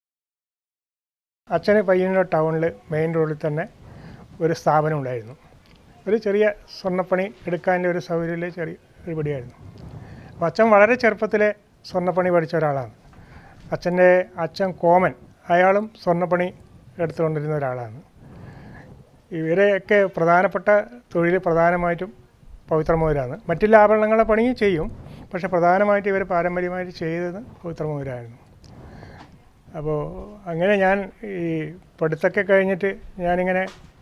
അച്ഛന് പയ്യന്നൂർ ടൗണിൽ മെയിൻ റോഡിൽ തന്നെ ഒരു സ്ഥാപനം ഉണ്ടായിരുന്നു. ഒരു ചെറിയ സ്വർണ്ണപ്പണി എടുക്കാനുള്ള ഒരു സൗകര്യമുള്ള ചെറിയ ഒരു പടിയായിരുന്നു. അപ്പോൾ അച്ഛൻ വളരെ ചെറുപ്പത്തിലെ സ്വർണ്ണപ്പണി പഠിച്ച ഒരാളാണ്. അച്ഛൻ കോമൻ, അയാളും സ്വർണ്ണപ്പണി എടുത്തുകൊണ്ടിരുന്ന ഒരാളാണ്. ഇവരെയൊക്കെ പ്രധാനപ്പെട്ട തൊഴിൽ പ്രധാനമായിട്ടും പവിത്രമോതിരാണ്. മറ്റുള്ള ആഭരണങ്ങളുടെ പണിയും ചെയ്യും, പക്ഷേ പ്രധാനമായിട്ട് ഇവർ പാരമ്പര്യമായിട്ട് ചെയ്തത് പവിത്രമോതിരായിരുന്നു. അപ്പോൾ അങ്ങനെ ഞാൻ ഈ പഠിത്തമൊക്കെ കഴിഞ്ഞിട്ട് ഞാനിങ്ങനെ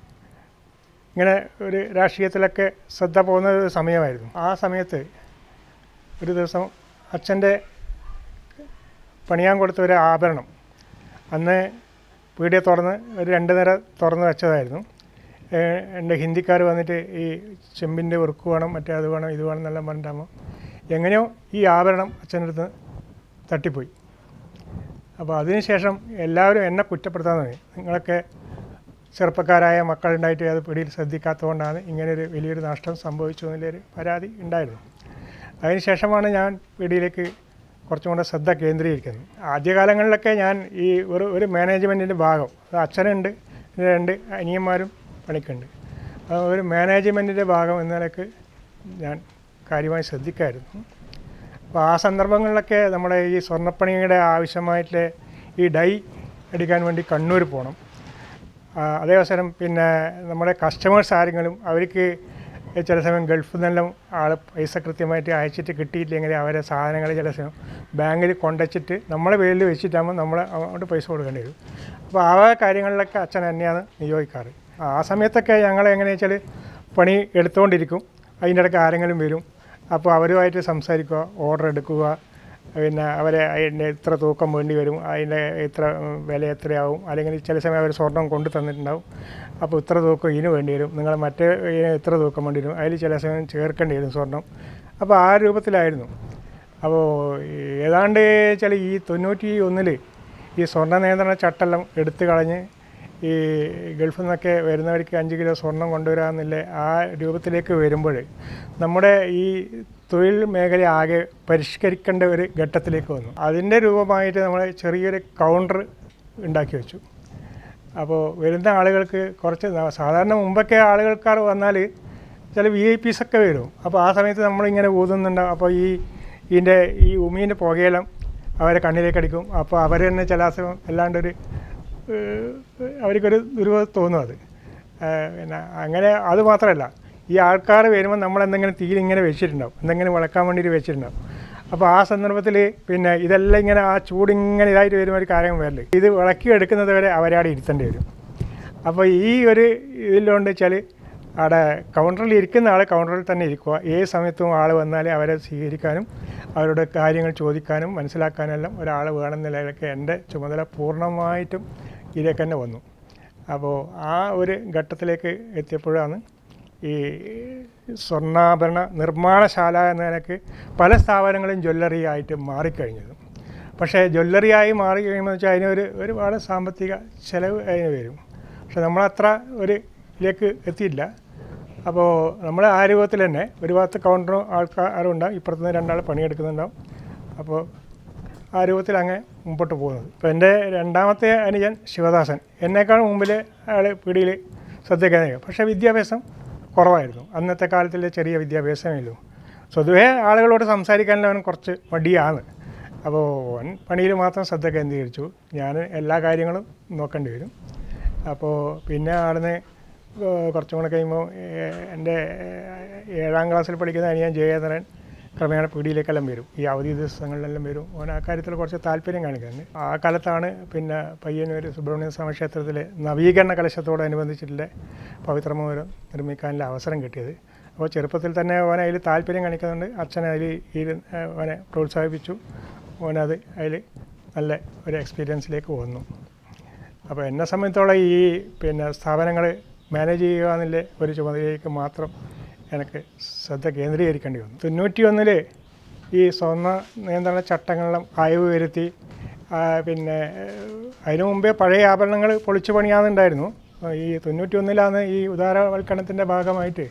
ഒരു രാഷ്ട്രീയത്തിലൊക്കെ ശ്രദ്ധ പോകുന്ന ഒരു സമയമായിരുന്നു. ആ സമയത്ത് ഒരു ദിവസം അച്ഛൻ്റെ പണിയാൻ കൊടുത്ത ഒരു ആഭരണം അന്ന് പീടിക തുറന്ന് ഒരു 2 നിര തുറന്ന് വെച്ചതായിരുന്നു. എൻ്റെ ഹിന്ദിക്കാർ വന്നിട്ട് ഈ ചെമ്പിൻ്റെ ഉറുക്ക് വേണം, മറ്റേ അത് വേണം, ഇത് വേണം എന്നെല്ലാം പറഞ്ഞിട്ടാകുമ്പോൾ എങ്ങനെയോ ഈ ആഭരണം അച്ഛനടുത്ത് തട്ടിപ്പോയി. അപ്പോൾ അതിനുശേഷം എല്ലാവരും എന്നെ കുറ്റപ്പെടുത്താൻ തുടങ്ങി. നിങ്ങളൊക്കെ ചെറുപ്പക്കാരായ മക്കളുണ്ടായിട്ട് അത് പിടിയിൽ ശ്രദ്ധിക്കാത്തതുകൊണ്ടാണ് ഇങ്ങനൊരു വലിയൊരു നഷ്ടം സംഭവിച്ചു എന്നുള്ളൊരു പരാതി ഉണ്ടായിരുന്നു. അതിനുശേഷമാണ് ഞാൻ പിടിയിലേക്ക് കുറച്ചും കൂടെ ശ്രദ്ധ കേന്ദ്രീകരിക്കുന്നത്. ആദ്യകാലങ്ങളിലൊക്കെ ഞാൻ ഈ ഒരു മാനേജ്മെൻറ്റിൻ്റെ ഭാഗം, അത് അച്ഛനുണ്ട്, 2 അനിയന്മാരും പണിക്കുണ്ട്. ഒരു മാനേജ്മെൻറ്റിൻ്റെ ഭാഗം എന്ന നിലയ്ക്ക് ഞാൻ കാര്യമായി ശ്രദ്ധിക്കായിരുന്നു. അപ്പോൾ ആ സന്ദർഭങ്ങളിലൊക്കെ നമ്മുടെ ഈ സ്വർണ്ണപ്പണിയുടെ ആവശ്യമായിട്ടുള്ള ഈ ഡൈ അടിക്കാൻ വേണ്ടി കണ്ണൂർ പോകണം. അതേ അവസരം പിന്നെ നമ്മുടെ കസ്റ്റമേഴ്സ് ആരെങ്കിലും അവർക്ക് ചില സമയം ഗൾഫിൽ നിന്നെല്ലാം പൈസ കൃത്യമായിട്ട് അയച്ചിട്ട് കിട്ടിയില്ലെങ്കിൽ അവരെ സാധനങ്ങൾ ചില സമയം ബാങ്കിൽ കൊണ്ടുവച്ചിട്ട് നമ്മളെ പേരിൽ വെച്ചിട്ടാകുമ്പോൾ നമ്മൾ അങ്ങോട്ട് പൈസ കൊടുക്കേണ്ടി വരും. അപ്പോൾ ആ കാര്യങ്ങളിലൊക്കെ അച്ഛൻ തന്നെയാണ് നിയോഗിക്കാറ്. ആ സമയത്തൊക്കെ ഞങ്ങൾ എങ്ങനെയാണെന്ന് വെച്ചാൽ പണി എടുത്തുകൊണ്ടിരിക്കും, അതിൻ്റെ ഇടയ്ക്ക് ആരെങ്കിലും വരും. അപ്പോൾ അവരുമായിട്ട് സംസാരിക്കുക, ഓർഡർ എടുക്കുക, പിന്നെ അവരെ അതിൻ്റെ ഇത്ര തൂക്കം വേണ്ടി വരും, അതിൻ്റെ ഇത്ര വില എത്രയാവും, അല്ലെങ്കിൽ ചില സമയം അവർ സ്വർണ്ണം കൊണ്ടു തന്നിട്ടുണ്ടാവും. അപ്പോൾ ഇത്ര തൂക്കം ഇതിന് വേണ്ടി വരും, നിങ്ങൾ മറ്റേ ഇത്ര തൂക്കം വേണ്ടി വരും, അതിൽ ചില സമയം ചേർക്കേണ്ടി വരും സ്വർണ്ണം. അപ്പോൾ ആ രൂപത്തിലായിരുന്നു. അപ്പോൾ ഏതാണ്ട് ചില ഈ 91 ഈ സ്വർണ്ണ നിയന്ത്രണ ചട്ടെല്ലാം എടുത്തു കളഞ്ഞ് ഈ ഗൾഫിൽ നിന്നൊക്കെ വരുന്നവർക്ക് 5 കിലോ സ്വർണം കൊണ്ടുവരാമെന്നില്ല ആ രൂപത്തിലേക്ക് വരുമ്പോൾ നമ്മുടെ ഈ തൊഴിൽ മേഖല ആകെ പരിഷ്കരിക്കേണ്ട ഒരു ഘട്ടത്തിലേക്ക് വന്നു. അതിൻ്റെ രൂപമായിട്ട് നമ്മൾ ചെറിയൊരു കൗണ്ടർ ഉണ്ടാക്കി വെച്ചു. അപ്പോൾ വരുന്ന ആളുകൾക്ക് കുറച്ച് സാധാരണ മുമ്പൊക്കെ ആളുകൾക്കാർ വന്നാൽ ചില VIPs ഒക്കെ വരും. അപ്പോൾ ആ സമയത്ത് നമ്മളിങ്ങനെ ഊതുന്നുണ്ടാവും. അപ്പോൾ ഈ ഉമീൻ്റെ പുകയെല്ലാം അവരെ കണ്ണിലേക്ക് അടിക്കും. അപ്പോൾ അവർ തന്നെ ചില സമയം അല്ലാണ്ടൊരു അവർക്കൊരു ദുരൂഹത തോന്നും. അത് പിന്നെ അങ്ങനെ അത് മാത്രമല്ല, ഈ ആൾക്കാർ വരുമ്പോൾ നമ്മളെന്തെങ്കിലും തീരിങ്ങനെ വെച്ചിട്ടുണ്ടാവും, എന്തെങ്കിലും വിളക്കാൻ വേണ്ടിയിട്ട് വെച്ചിട്ടുണ്ടാവും. അപ്പോൾ ആ സന്ദർഭത്തിൽ പിന്നെ ഇതെല്ലാം ഇങ്ങനെ ആ ചൂടിങ്ങനെ ഇതായിട്ട് വരുമ്പോൾ ഒരു കാര്യം വരില്ല, ഇത് വിളക്കി എടുക്കുന്നത് വരെ അവരവിടെ ഇരുത്തേണ്ടി വരും. അപ്പോൾ ഈ ഒരു ഇതിലുകൊണ്ട് വെച്ചാൽ അവിടെ കൗണ്ടറിൽ ഇരിക്കുന്ന ആൾ കൗണ്ടറിൽ തന്നെ ഇരിക്കുക. ഏത് സമയത്തും ആൾ വന്നാൽ അവരെ സ്വീകരിക്കാനും അവരുടെ കാര്യങ്ങൾ ചോദിക്കാനും മനസ്സിലാക്കാനെല്ലാം ഒരാൾ വേണമെന്ന നിലയിലൊക്കെ എൻ്റെ ചുമതല പൂർണ്ണമായിട്ടും ഇതിലേക്ക് തന്നെ വന്നു. അപ്പോൾ ആ ഒരു ഘട്ടത്തിലേക്ക് എത്തിയപ്പോഴാണ് ഈ സ്വർണ്ണാഭരണ നിർമ്മാണശാല എന്ന നിലയ്ക്ക് പല സ്ഥാപനങ്ങളും ജ്വല്ലറി ആയിട്ട് മാറിക്കഴിഞ്ഞത്. പക്ഷേ ജ്വല്ലറിയായി മാറി കഴിയുമ്പോൾ വെച്ചാൽ ഒരുപാട് സാമ്പത്തിക ചിലവ് അതിന് വരും. പക്ഷെ നമ്മളത്ര ഇതിലേക്ക് എത്തിയില്ല. അപ്പോൾ നമ്മളെ ആ രൂപത്തിൽ തന്നെ ഒരു ഭാഗത്ത് കൗണ്ടറും ആൾക്കാരും ഉണ്ടാവും, ഇപ്പുറത്തുനിന്ന് 2 ആൾ പണിയെടുക്കുന്നുണ്ടാവും. അപ്പോൾ ആ രൂപത്തിൽ അങ്ങനെ മുമ്പോട്ട് പോകുന്നത്. ഇപ്പോൾ എൻ്റെ രണ്ടാമത്തെ അനുജൻ ശിവദാസൻ എന്നേക്കാൾ മുമ്പിൽ അയാൾ പീടിയിൽ ശ്രദ്ധിക്കാതെ, പക്ഷേ വിദ്യാഭ്യാസം കുറവായിരുന്നു. അന്നത്തെ കാലത്തിൽ ചെറിയ വിദ്യാഭ്യാസമേ ഉള്ളൂ. സ്വതുവേ ആളുകളോട് സംസാരിക്കാനുള്ള അവൻ കുറച്ച് മടിയാണ്. അപ്പോൾ അവൻ പണിയിൽ മാത്രം ശ്രദ്ധ കേന്ദ്രീകരിച്ചു. ഞാൻ എല്ലാ കാര്യങ്ങളും നോക്കേണ്ടി വരും. അപ്പോൾ പിന്നെ അവിടുന്ന് കുറച്ചും കൂടെ കഴിയുമ്പോൾ എൻ്റെ 7ാം ക്ലാസ്സിൽ പഠിക്കുന്ന അനിയൻ ജയേന്ദ്രൻ ക്രമേണ പീടിയിലേക്കെല്ലാം വരും. ഈ അവധി ദിവസങ്ങളിലെല്ലാം വരും. അവൻ ആ കാര്യത്തിൽ കുറച്ച് താല്പര്യം കാണിക്കുന്നത്. ആ കാലത്താണ് പിന്നെ പയ്യന്നൂർ സുബ്രഹ്മണ്യ സ്വാമി ക്ഷേത്രത്തിലെ നവീകരണ കലശത്തോടനുബന്ധിച്ചിട്ടുള്ള പവിത്രമോതിരം നിർമ്മിക്കാനുള്ള അവസരം കിട്ടിയത്. അപ്പോൾ ചെറുപ്പത്തിൽ തന്നെ അവൻ അതിൽ താല്പര്യം കാണിക്കുന്നുണ്ട്. അച്ഛൻ അതിൽ അവനെ പ്രോത്സാഹിപ്പിച്ചു. അവനത് അതിൽ നല്ല ഒരു എക്സ്പീരിയൻസിലേക്ക് വന്നു. അപ്പോൾ എന്നെ സംബന്ധിച്ചോളം ഈ സ്ഥാപനങ്ങൾ മാനേജ് ചെയ്യുക എന്നുള്ള ഒരു ചുമതലയിലേക്ക് മാത്രം എനിക്ക് ശ്രദ്ധ കേന്ദ്രീകരിക്കേണ്ടി വന്നു. 91 ഈ സ്വർണ്ണ നിയന്ത്രണ ചട്ടങ്ങളിലും അയവ് വരുത്തി. അതിനു മുമ്പേ പഴയ ആഭരണങ്ങൾ പൊളിച്ചു പണിയാന്നുണ്ടായിരുന്നു. ഈ 91 ഈ ഉദാരവൽക്കരണത്തിൻ്റെ ഭാഗമായിട്ട്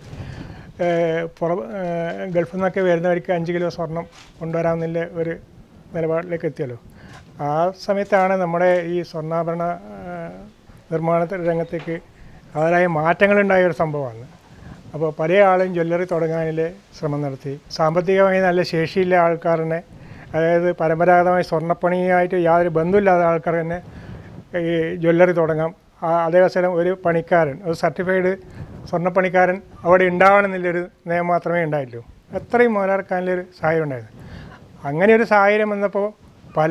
ഗൾഫിൽ നിന്നൊക്കെ വരുന്നവർക്ക് 5 കിലോ സ്വർണം കൊണ്ടുവരാമെന്നുള്ള ഒരു നിലപാടിലേക്ക് എത്തിയല്ലോ. ആ സമയത്താണ് നമ്മുടെ ഈ സ്വർണ്ണാഭരണ നിർമ്മാണ രംഗത്തേക്ക് അതിനായ മാറ്റങ്ങളുണ്ടായ ഒരു സംഭവമാണ്. അപ്പോൾ പല ആളും ജ്വല്ലറി തുടങ്ങാനുള്ള ശ്രമം നടത്തി. സാമ്പത്തികമായി നല്ല ശേഷിയില്ല ആൾക്കാരനെ, അതായത് പരമ്പരാഗതമായി സ്വർണ്ണപ്പണിയായിട്ട് യാതൊരു ബന്ധമില്ലാത്ത ആൾക്കാർ തന്നെ ഈ ജ്വല്ലറി തുടങ്ങാം. അതേവസരം ഒരു പണിക്കാരൻ, ഒരു സർട്ടിഫൈഡ് സ്വർണ്ണപ്പണിക്കാരൻ അവിടെ ഉണ്ടാവണമെന്നുള്ളൊരു നിയമം മാത്രമേ ഉണ്ടായിട്ടുള്ളൂ. അത്രയും മുതലെടുക്കാനുള്ളൊരു സാഹചര്യം ഉണ്ടായിരുന്നു. അങ്ങനെ ഒരു സാഹചര്യം വന്നപ്പോൾ പല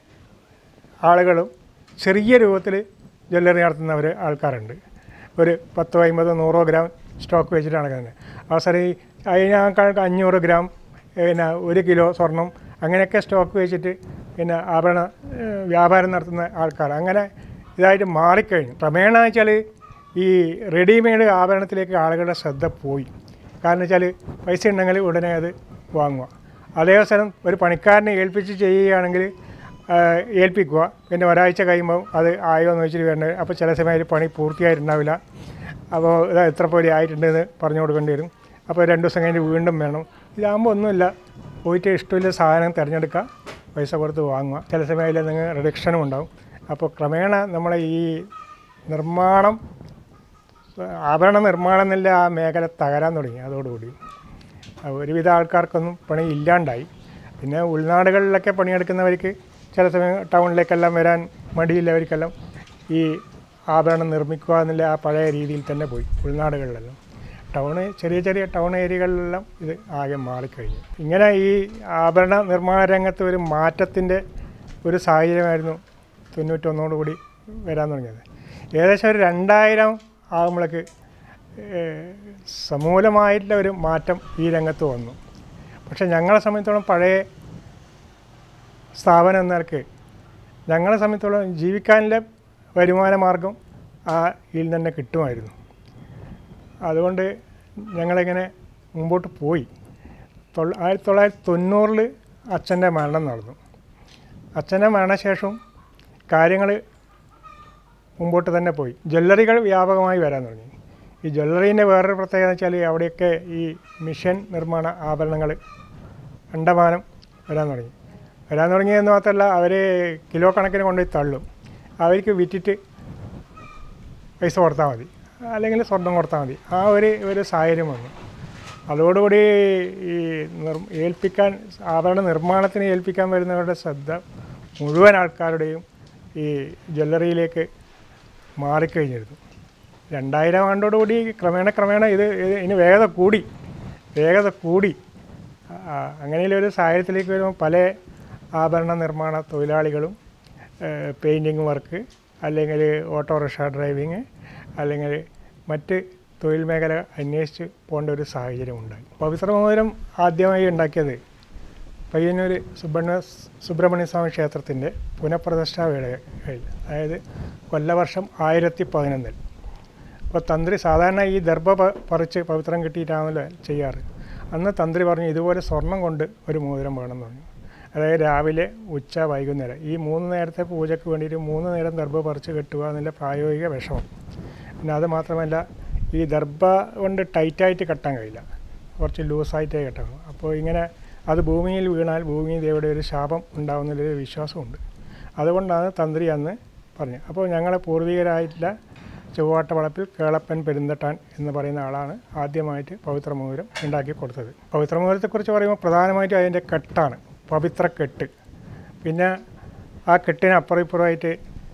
ആളുകളും ചെറിയ രൂപത്തിൽ ജ്വല്ലറി നടത്തുന്നവർ ആൾക്കാരുണ്ട്. ഒരു 10, 50, 100 ഗ്രാം സ്റ്റോക്ക് വെച്ചിട്ടാണ് നടക്കുന്നത്. അവസരം അതിനേക്കാൾ 500 ഗ്രാം 1 കിലോ സ്വർണം അങ്ങനെയൊക്കെ സ്റ്റോക്ക് വെച്ചിട്ട് ആഭരണ വ്യാപാരം നടത്തുന്ന ആൾക്കാർ അങ്ങനെ ഇതായിട്ട് മാറിക്കഴിഞ്ഞു. ക്രമേണ വെച്ചാൽ ഈ റെഡിമെയ്ഡ് ആഭരണത്തിലേക്ക് ആളുകളുടെ ശ്രദ്ധ പോയി. കാരണം വെച്ചാൽ പൈസ ഉണ്ടെങ്കിൽ ഉടനെ അത് വാങ്ങുക. അതേവസരം ഒരു പണിക്കാരനെ ഏൽപ്പിച്ച് ചെയ്യുകയാണെങ്കിൽ ഏൽപ്പിക്കുക, പിന്നെ ഒരാഴ്ച കഴിയുമ്പോൾ അത് ആയോ എന്ന് വെച്ചിട്ട് വരേണ്ടത്. അപ്പോൾ ചില സമയം പണി പൂർത്തിയായിട്ടുണ്ടാവില്ല. അപ്പോൾ ഇത് എത്ര പോലെ ആയിട്ടുണ്ടെന്ന് പറഞ്ഞു കൊടുക്കേണ്ടി വരും. അപ്പോൾ 2 ദിവസം കഴിഞ്ഞ് വീണ്ടും വേണം. ഇതാകുമ്പോൾ ഒന്നുമില്ല, പോയിട്ട് ഇഷ്ടമില്ല സാധനം തിരഞ്ഞെടുക്കുക, പൈസ കൊടുത്ത് വാങ്ങുക. ചില സമയം നിങ്ങൾ റിഡക്ഷനും ഉണ്ടാവും. അപ്പോൾ ക്രമേണ നമ്മളെ ഈ നിർമ്മാണം, ആഭരണ നിർമ്മാണം എന്നുള്ള ആ മേഖല തകരാൻ തുടങ്ങി. അതോടുകൂടി ഒരുവിധ ആൾക്കാർക്കൊന്നും പണി ഇല്ലാണ്ടായി. പിന്നെ ഉൾനാടുകളിലൊക്കെ പണിയെടുക്കുന്നവർക്ക് ചില സമയം ടൗണിലേക്കെല്ലാം വരാൻ മടിയില്ലവർക്കെല്ലാം ഈ ആഭരണം നിർമ്മിക്കുക എന്നുള്ള ആ പഴയ രീതിയിൽ തന്നെ പോയി. ഉൾനാടുകളിലെല്ലാം ചെറിയ ടൗൺ ഏരിയകളിലെല്ലാം ഇത് ആകെ മാറിക്കഴിഞ്ഞു. ഇങ്ങനെ ഈ ആഭരണ നിർമ്മാണ രംഗത്ത് ഒരു മാറ്റത്തിൻ്റെ ഒരു സാഹചര്യമായിരുന്നു 91 വരാൻ തുടങ്ങിയത്. ഏകദേശം ഒരു 2000 ആകുമ്പോഴേക്ക് സമൂലമായിട്ടുള്ള ഒരു മാറ്റം ഈ രംഗത്ത് വന്നു. പക്ഷേ ഞങ്ങളെ സംബന്ധിച്ചോളം പഴയ സ്ഥാപനം എന്നർക്ക് ഞങ്ങളെ സംബന്ധിച്ചോളം ജീവിക്കാനുള്ള വരുമാന മാർഗം ആ ഇതിൽ തന്നെ കിട്ടുമായിരുന്നു. അതുകൊണ്ട് ഞങ്ങളിങ്ങനെ മുമ്പോട്ട് പോയി. 1990 അച്ഛൻ്റെ മരണം നടന്നു. അച്ഛൻ്റെ മരണശേഷം കാര്യങ്ങൾ മുമ്പോട്ട് തന്നെ പോയി. ജ്വല്ലറികൾ വ്യാപകമായി വരാൻ തുടങ്ങി. ഈ ജ്വല്ലറീൻ്റെ വേറൊരു പ്രത്യേകത എന്ന് വെച്ചാൽ അവിടെയൊക്കെ ഈ മിഷൻ നിർമ്മാണ ആഭരണങ്ങൾ കണ്ടമാനം വരാൻ തുടങ്ങിയെന്ന് മാത്രമല്ല, അവർ കിലോ കണക്കിന് കൊണ്ടുപോയി തള്ളും. അവർക്ക് വിറ്റിട്ട് പൈസ കൊടുത്താൽ മതി, അല്ലെങ്കിൽ സ്വർണം കൊടുത്താൽ മതി. ആ ഒരു സാഹചര്യം വന്നു. അതോടുകൂടി ഈ ഏൽപ്പിക്കാൻ ആഭരണ നിർമ്മാണത്തിന് ഏൽപ്പിക്കാൻ വരുന്നവരുടെ ശ്രദ്ധ മുഴുവൻ ആൾക്കാരുടെയും ഈ ജ്വല്ലറിയിലേക്ക് മാറിക്കഴിഞ്ഞിരുന്നു. 2000 ആണ്ടോടുകൂടി ക്രമേണ ഇതിന് വേഗത കൂടി. അങ്ങനെയുള്ളൊരു സാഹചര്യത്തിലേക്ക് വരുമ്പോൾ പല ആഭരണ നിർമ്മാണ തൊഴിലാളികളും പെയിൻറ്റിങ് വർക്ക്, അല്ലെങ്കിൽ ഓട്ടോറിക്ഷ ഡ്രൈവിങ്, അല്ലെങ്കിൽ മറ്റ് തൊഴിൽ മേഖല അന്വേഷിച്ച് പോകേണ്ട ഒരു സാഹചര്യം ഉണ്ടായി. പവിത്രമോതിരം ആദ്യമായി ഉണ്ടാക്കിയത് പയ്യന്നൂർ സുബ്രഹ്മണ്യ സ്വാമി ക്ഷേത്രത്തിൻ്റെ പുനഃപ്രതിഷ്ഠാ വേളയിൽ, അതായത് കൊല്ലവർഷം 1011. അപ്പോൾ തന്ത്രി സാധാരണ ഈ ദർഭ പറിച്ച് പവിത്രം കിട്ടിയിട്ടാണല്ലോ ചെയ്യാറ്. അന്ന് തന്ത്രി പറഞ്ഞു ഇതുപോലെ സ്വർണം കൊണ്ട് ഒരു മോതിരം വേണമെന്ന് പറഞ്ഞു. അതായത് രാവിലെ, ഉച്ച, വൈകുന്നേരം ഈ 3 നേരത്തെ പൂജയ്ക്ക് വേണ്ടിയിട്ട് 3 നേരം ദർഭ പറിച്ച് കെട്ടുക എന്നുള്ള പ്രായോഗിക വിഷമം. പിന്നെ അത് മാത്രമല്ല ഈ ദർഭ കൊണ്ട് ടൈറ്റായിട്ട് കെട്ടാൻ കഴിയില്ല, കുറച്ച് ലൂസായിട്ടേ കെട്ടണം. അപ്പോൾ ഇങ്ങനെ അത് ഭൂമിയിൽ വീണാൽ ഭൂമി ദേവിയുടെ ഒരു ശാപം ഉണ്ടാകുന്നതിലൊരു വിശ്വാസമുണ്ട്. അതുകൊണ്ടാണ് തന്ത്രി അന്ന് പറഞ്ഞത്. അപ്പോൾ ഞങ്ങളെ പൂർവികരായിട്ടുള്ള ചൊവ്വാട്ട വളപ്പിൽ കേളപ്പൻ പെരുന്തട്ടാൻ എന്ന് പറയുന്ന ആളാണ് ആദ്യമായിട്ട് പവിത്രമോതിരം ഉണ്ടാക്കി കൊടുത്തത്. പവിത്രമോതിരത്തെക്കുറിച്ച് പറയുമ്പോൾ പ്രധാനമായിട്ടും അതിൻ്റെ കെട്ടാണ്, പവിത്ര കെട്ട്. പിന്നെ ആ കെട്ടിന് അപ്പുറം ഇപ്പുറമായിട്ട്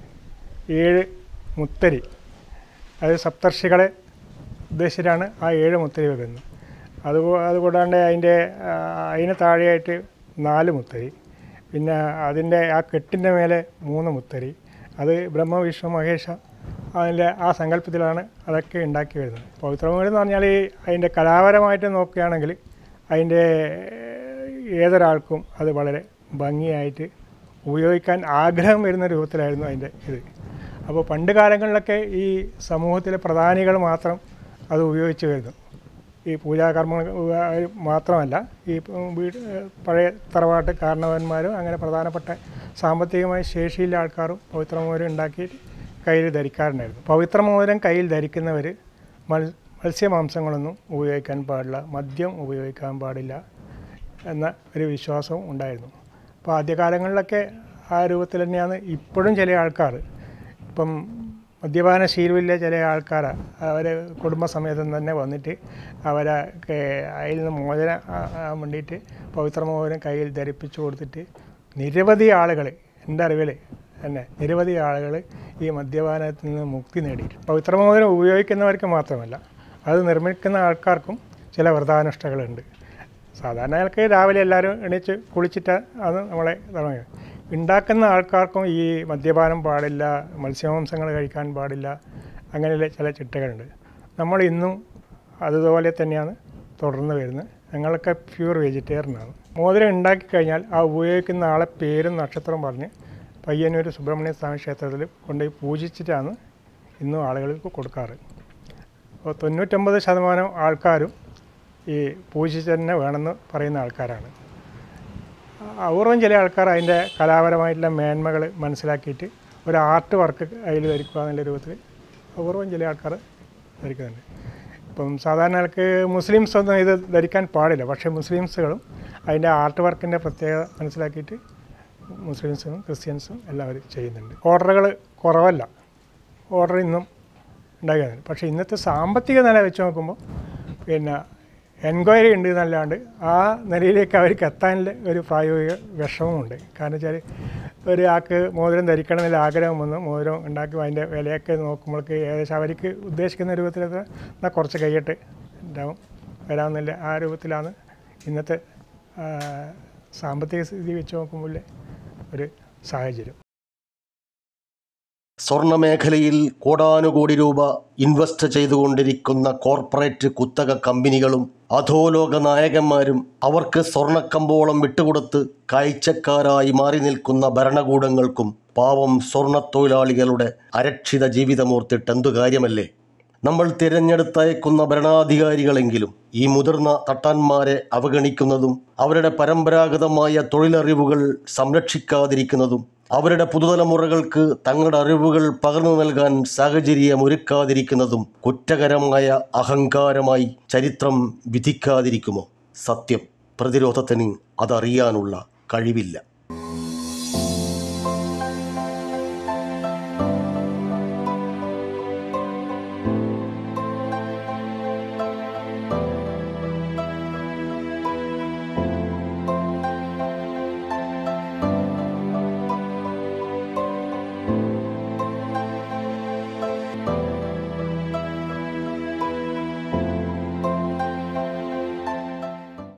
7 മുത്തരി, അത് സപ്തർഷികളെ ഉദ്ദേശിച്ചിട്ടാണ് ആ 7 മുത്തരി വെക്കുന്നത്. അതുകൂടാണ്ട് അതിന് താഴെയായിട്ട് 4 മുത്തരി, പിന്നെ അതിൻ്റെ ആ കെട്ടിൻ്റെ മേലെ 3 മുത്തരി. അത് ബ്രഹ്മ, വിഷ്ണു, മഹേഷ അതിൻ്റെ ആ സങ്കല്പത്തിലാണ് അതൊക്കെ ഉണ്ടാക്കി വരുന്നത്. പവിത്രമോതിരം എന്ന് പറഞ്ഞാൽ അതിൻ്റെ കലാപരമായിട്ട് നോക്കുകയാണെങ്കിൽ അതിൻ്റെ ഏതൊരാൾക്കും അത് വളരെ ഭംഗിയായിട്ട് ഉപയോഗിക്കാൻ ആഗ്രഹം വരുന്ന രൂപത്തിലായിരുന്നു അതിൻ്റെ ഇത്. അപ്പോൾ പണ്ട് കാലങ്ങളിലൊക്കെ ഈ സമൂഹത്തിലെ പ്രധാനികൾ മാത്രം അത് ഉപയോഗിച്ച് വരുന്നു. ഈ പൂജാകർമ്മങ്ങൾ മാത്രമല്ല, ഈ പഴയ തറവാട്ട് കാരണവന്മാരും അങ്ങനെ പ്രധാനപ്പെട്ട സാമ്പത്തികമായി ശേഷിയുള്ള ആൾക്കാരും പവിത്രമോതിരം ഉണ്ടാക്കി കയ്യിൽ ധരിക്കാറുണ്ടായിരുന്നു. പവിത്രമോതിരം കയ്യിൽ ധരിക്കുന്നവർ മത്സ്യമാംസങ്ങളൊന്നും ഉപയോഗിക്കാൻ പാടില്ല, മദ്യം ഉപയോഗിക്കാൻ പാടില്ല എന്ന ഒരു വിശ്വാസവും ഉണ്ടായിരുന്നു. അപ്പോൾ ആദ്യകാലങ്ങളിലൊക്കെ ആ രൂപത്തിൽ തന്നെയാണ് ഇപ്പോഴും ചില ആൾക്കാർ. ഇപ്പം മദ്യപാന ശീലമില്ല ചില ആൾക്കാർ അവർ കുടുംബസമേതം തന്നെ വന്നിട്ട് അവരെ അതിൽ നിന്ന് മോചനം വേണ്ടിയിട്ട് പവിത്രമോതിരം കയ്യിൽ ധരിപ്പിച്ചു കൊടുത്തിട്ട് നിരവധി ആളുകൾ, എൻ്റെ അറിവിൽ തന്നെ നിരവധി ആളുകൾ ഈ മദ്യപാനത്തിൽ നിന്ന് മുക്തി നേടിയിട്ട്. പവിത്രമോതിരം ഉപയോഗിക്കുന്നവർക്ക് മാത്രമല്ല, അത് നിർമ്മിക്കുന്ന ആൾക്കാർക്കും ചില വ്രതാനുഷ്ഠകളുണ്ട്. സാധാരണ ആൾക്ക് രാവിലെ എല്ലാവരും എണീച്ച് കുളിച്ചിട്ട് അത് നമ്മളെ തുടങ്ങുക. ഉണ്ടാക്കുന്ന ആൾക്കാർക്കും ഈ മദ്യപാനം പാടില്ല, മത്സ്യമാംസങ്ങൾ കഴിക്കാൻ പാടില്ല, അങ്ങനെയുള്ള ചില ചിട്ടകളുണ്ട്. നമ്മൾ ഇന്നും അതുപോലെ തന്നെയാണ് തുടർന്ന് വരുന്നത്. ഞങ്ങളൊക്കെ പ്യൂർ വെജിറ്റേറിയനാണ്. മോതിരം ഉണ്ടാക്കി കഴിഞ്ഞാൽ ആ ഉപയോഗിക്കുന്ന ആളെ പേരും നക്ഷത്രവും പറഞ്ഞ് പയ്യന്നൂർ സുബ്രഹ്മണ്യ സ്വാമി ക്ഷേത്രത്തിൽ കൊണ്ടുപോയി പൂജിച്ചിട്ടാണ് ഇന്നും ആളുകൾക്ക് കൊടുക്കാറ്. അപ്പോൾ 99% ആൾക്കാരും ഈ പൂജിച്ച് തന്നെ വേണമെന്ന് പറയുന്ന ആൾക്കാരാണ്. അപൂർവം ചില ആൾക്കാർ അതിൻ്റെ കലാപരമായിട്ടുള്ള മേന്മകൾ മനസ്സിലാക്കിയിട്ട് ഒരു ആർട്ട് വർക്ക് അതിൽ ധരിക്കുക എന്നുള്ള രൂപത്തിൽ അപൂർവം ചില ആൾക്കാർ ധരിക്കുന്നുണ്ട്. ഇപ്പം സാധാരണ ആൾക്ക് മുസ്ലിംസ് ഒന്നും ഇത് ധരിക്കാൻ പാടില്ല, പക്ഷേ മുസ്ലിംസുകളും അതിൻ്റെ ആർട്ട് വർക്കിൻ്റെ പ്രത്യേകത മനസ്സിലാക്കിയിട്ട് മുസ്ലിംസും ക്രിസ്ത്യൻസും എല്ലാവരും ചെയ്യുന്നുണ്ട്. ഓർഡറുകൾ കുറവല്ല, ഓർഡർ ഇന്നും ഉണ്ടാകുന്നുണ്ട്. പക്ഷേ ഇന്നത്തെ സാമ്പത്തിക നില വെച്ച് നോക്കുമ്പോൾ പിന്നെ എൻക്വയറി ഉണ്ട് എന്നല്ലാണ്ട് ആ നിലയിലേക്ക് അവർക്ക് എത്താനുള്ള ഒരു പ്രായോഗിക വിഷമമുണ്ട്. കാരണം വെച്ചാൽ ഒരാൾക്ക് മോതിരം ധരിക്കണം എന്നുള്ള ആഗ്രഹം വന്ന് മോതിരം ഉണ്ടാക്കി അതിൻ്റെ വിലയൊക്കെ നോക്കുമ്പോഴേക്ക് ഏകദേശം അവർക്ക് ഉദ്ദേശിക്കുന്ന രൂപത്തിലൊക്കെ എന്നാൽ കുറച്ച് കഴിയട്ടെ ഉണ്ടാവും വരാമെന്നില്ല ആ രൂപത്തിലാണ് ഇന്നത്തെ സാമ്പത്തിക സ്ഥിതി വെച്ച് നോക്കുമ്പോൾ ഒരു സാഹചര്യം. സ്വർണ്ണമേഖലയിൽ കോടാനുകോടി രൂപ ഇൻവെസ്റ്റ് ചെയ്തുകൊണ്ടിരിക്കുന്ന കോർപ്പറേറ്റ് കുത്തക കമ്പനികളും അധോലോക നായകന്മാരും അവർക്ക് സ്വർണ്ണക്കമ്പോളം വിട്ടുകൊടുത്ത് കാഴ്ചക്കാരായി മാറി നിൽക്കുന്ന ഭരണകൂടങ്ങൾക്കും പാവം സ്വർണ്ണത്തൊഴിലാളികളുടെ അരക്ഷിത ജീവിതമോർത്തിട്ട് എന്തു കാര്യമല്ലേ? നമ്മൾ തിരഞ്ഞെടുത്തയക്കുന്ന ഭരണാധികാരികളെങ്കിലും ഈ മുതിർന്ന തട്ടാന്മാരെ അവഗണിക്കുന്നതും അവരുടെ പരമ്പരാഗതമായ തൊഴിലറിവുകൾ സംരക്ഷിക്കാതിരിക്കുന്നതും അവരുടെ പുതുതലമുറകൾക്ക് തങ്ങളുടെ അറിവുകൾ പകർന്നു നൽകാൻ സാഹചര്യമൊരുക്കാതിരിക്കുന്നതും കുറ്റകരമായ അഹങ്കാരമായി ചരിത്രം വിധിക്കാതിരിക്കുമോ? സത്യം, പ്രതിരോധത്തിന് അതറിയാനുള്ള കഴിവില്ല.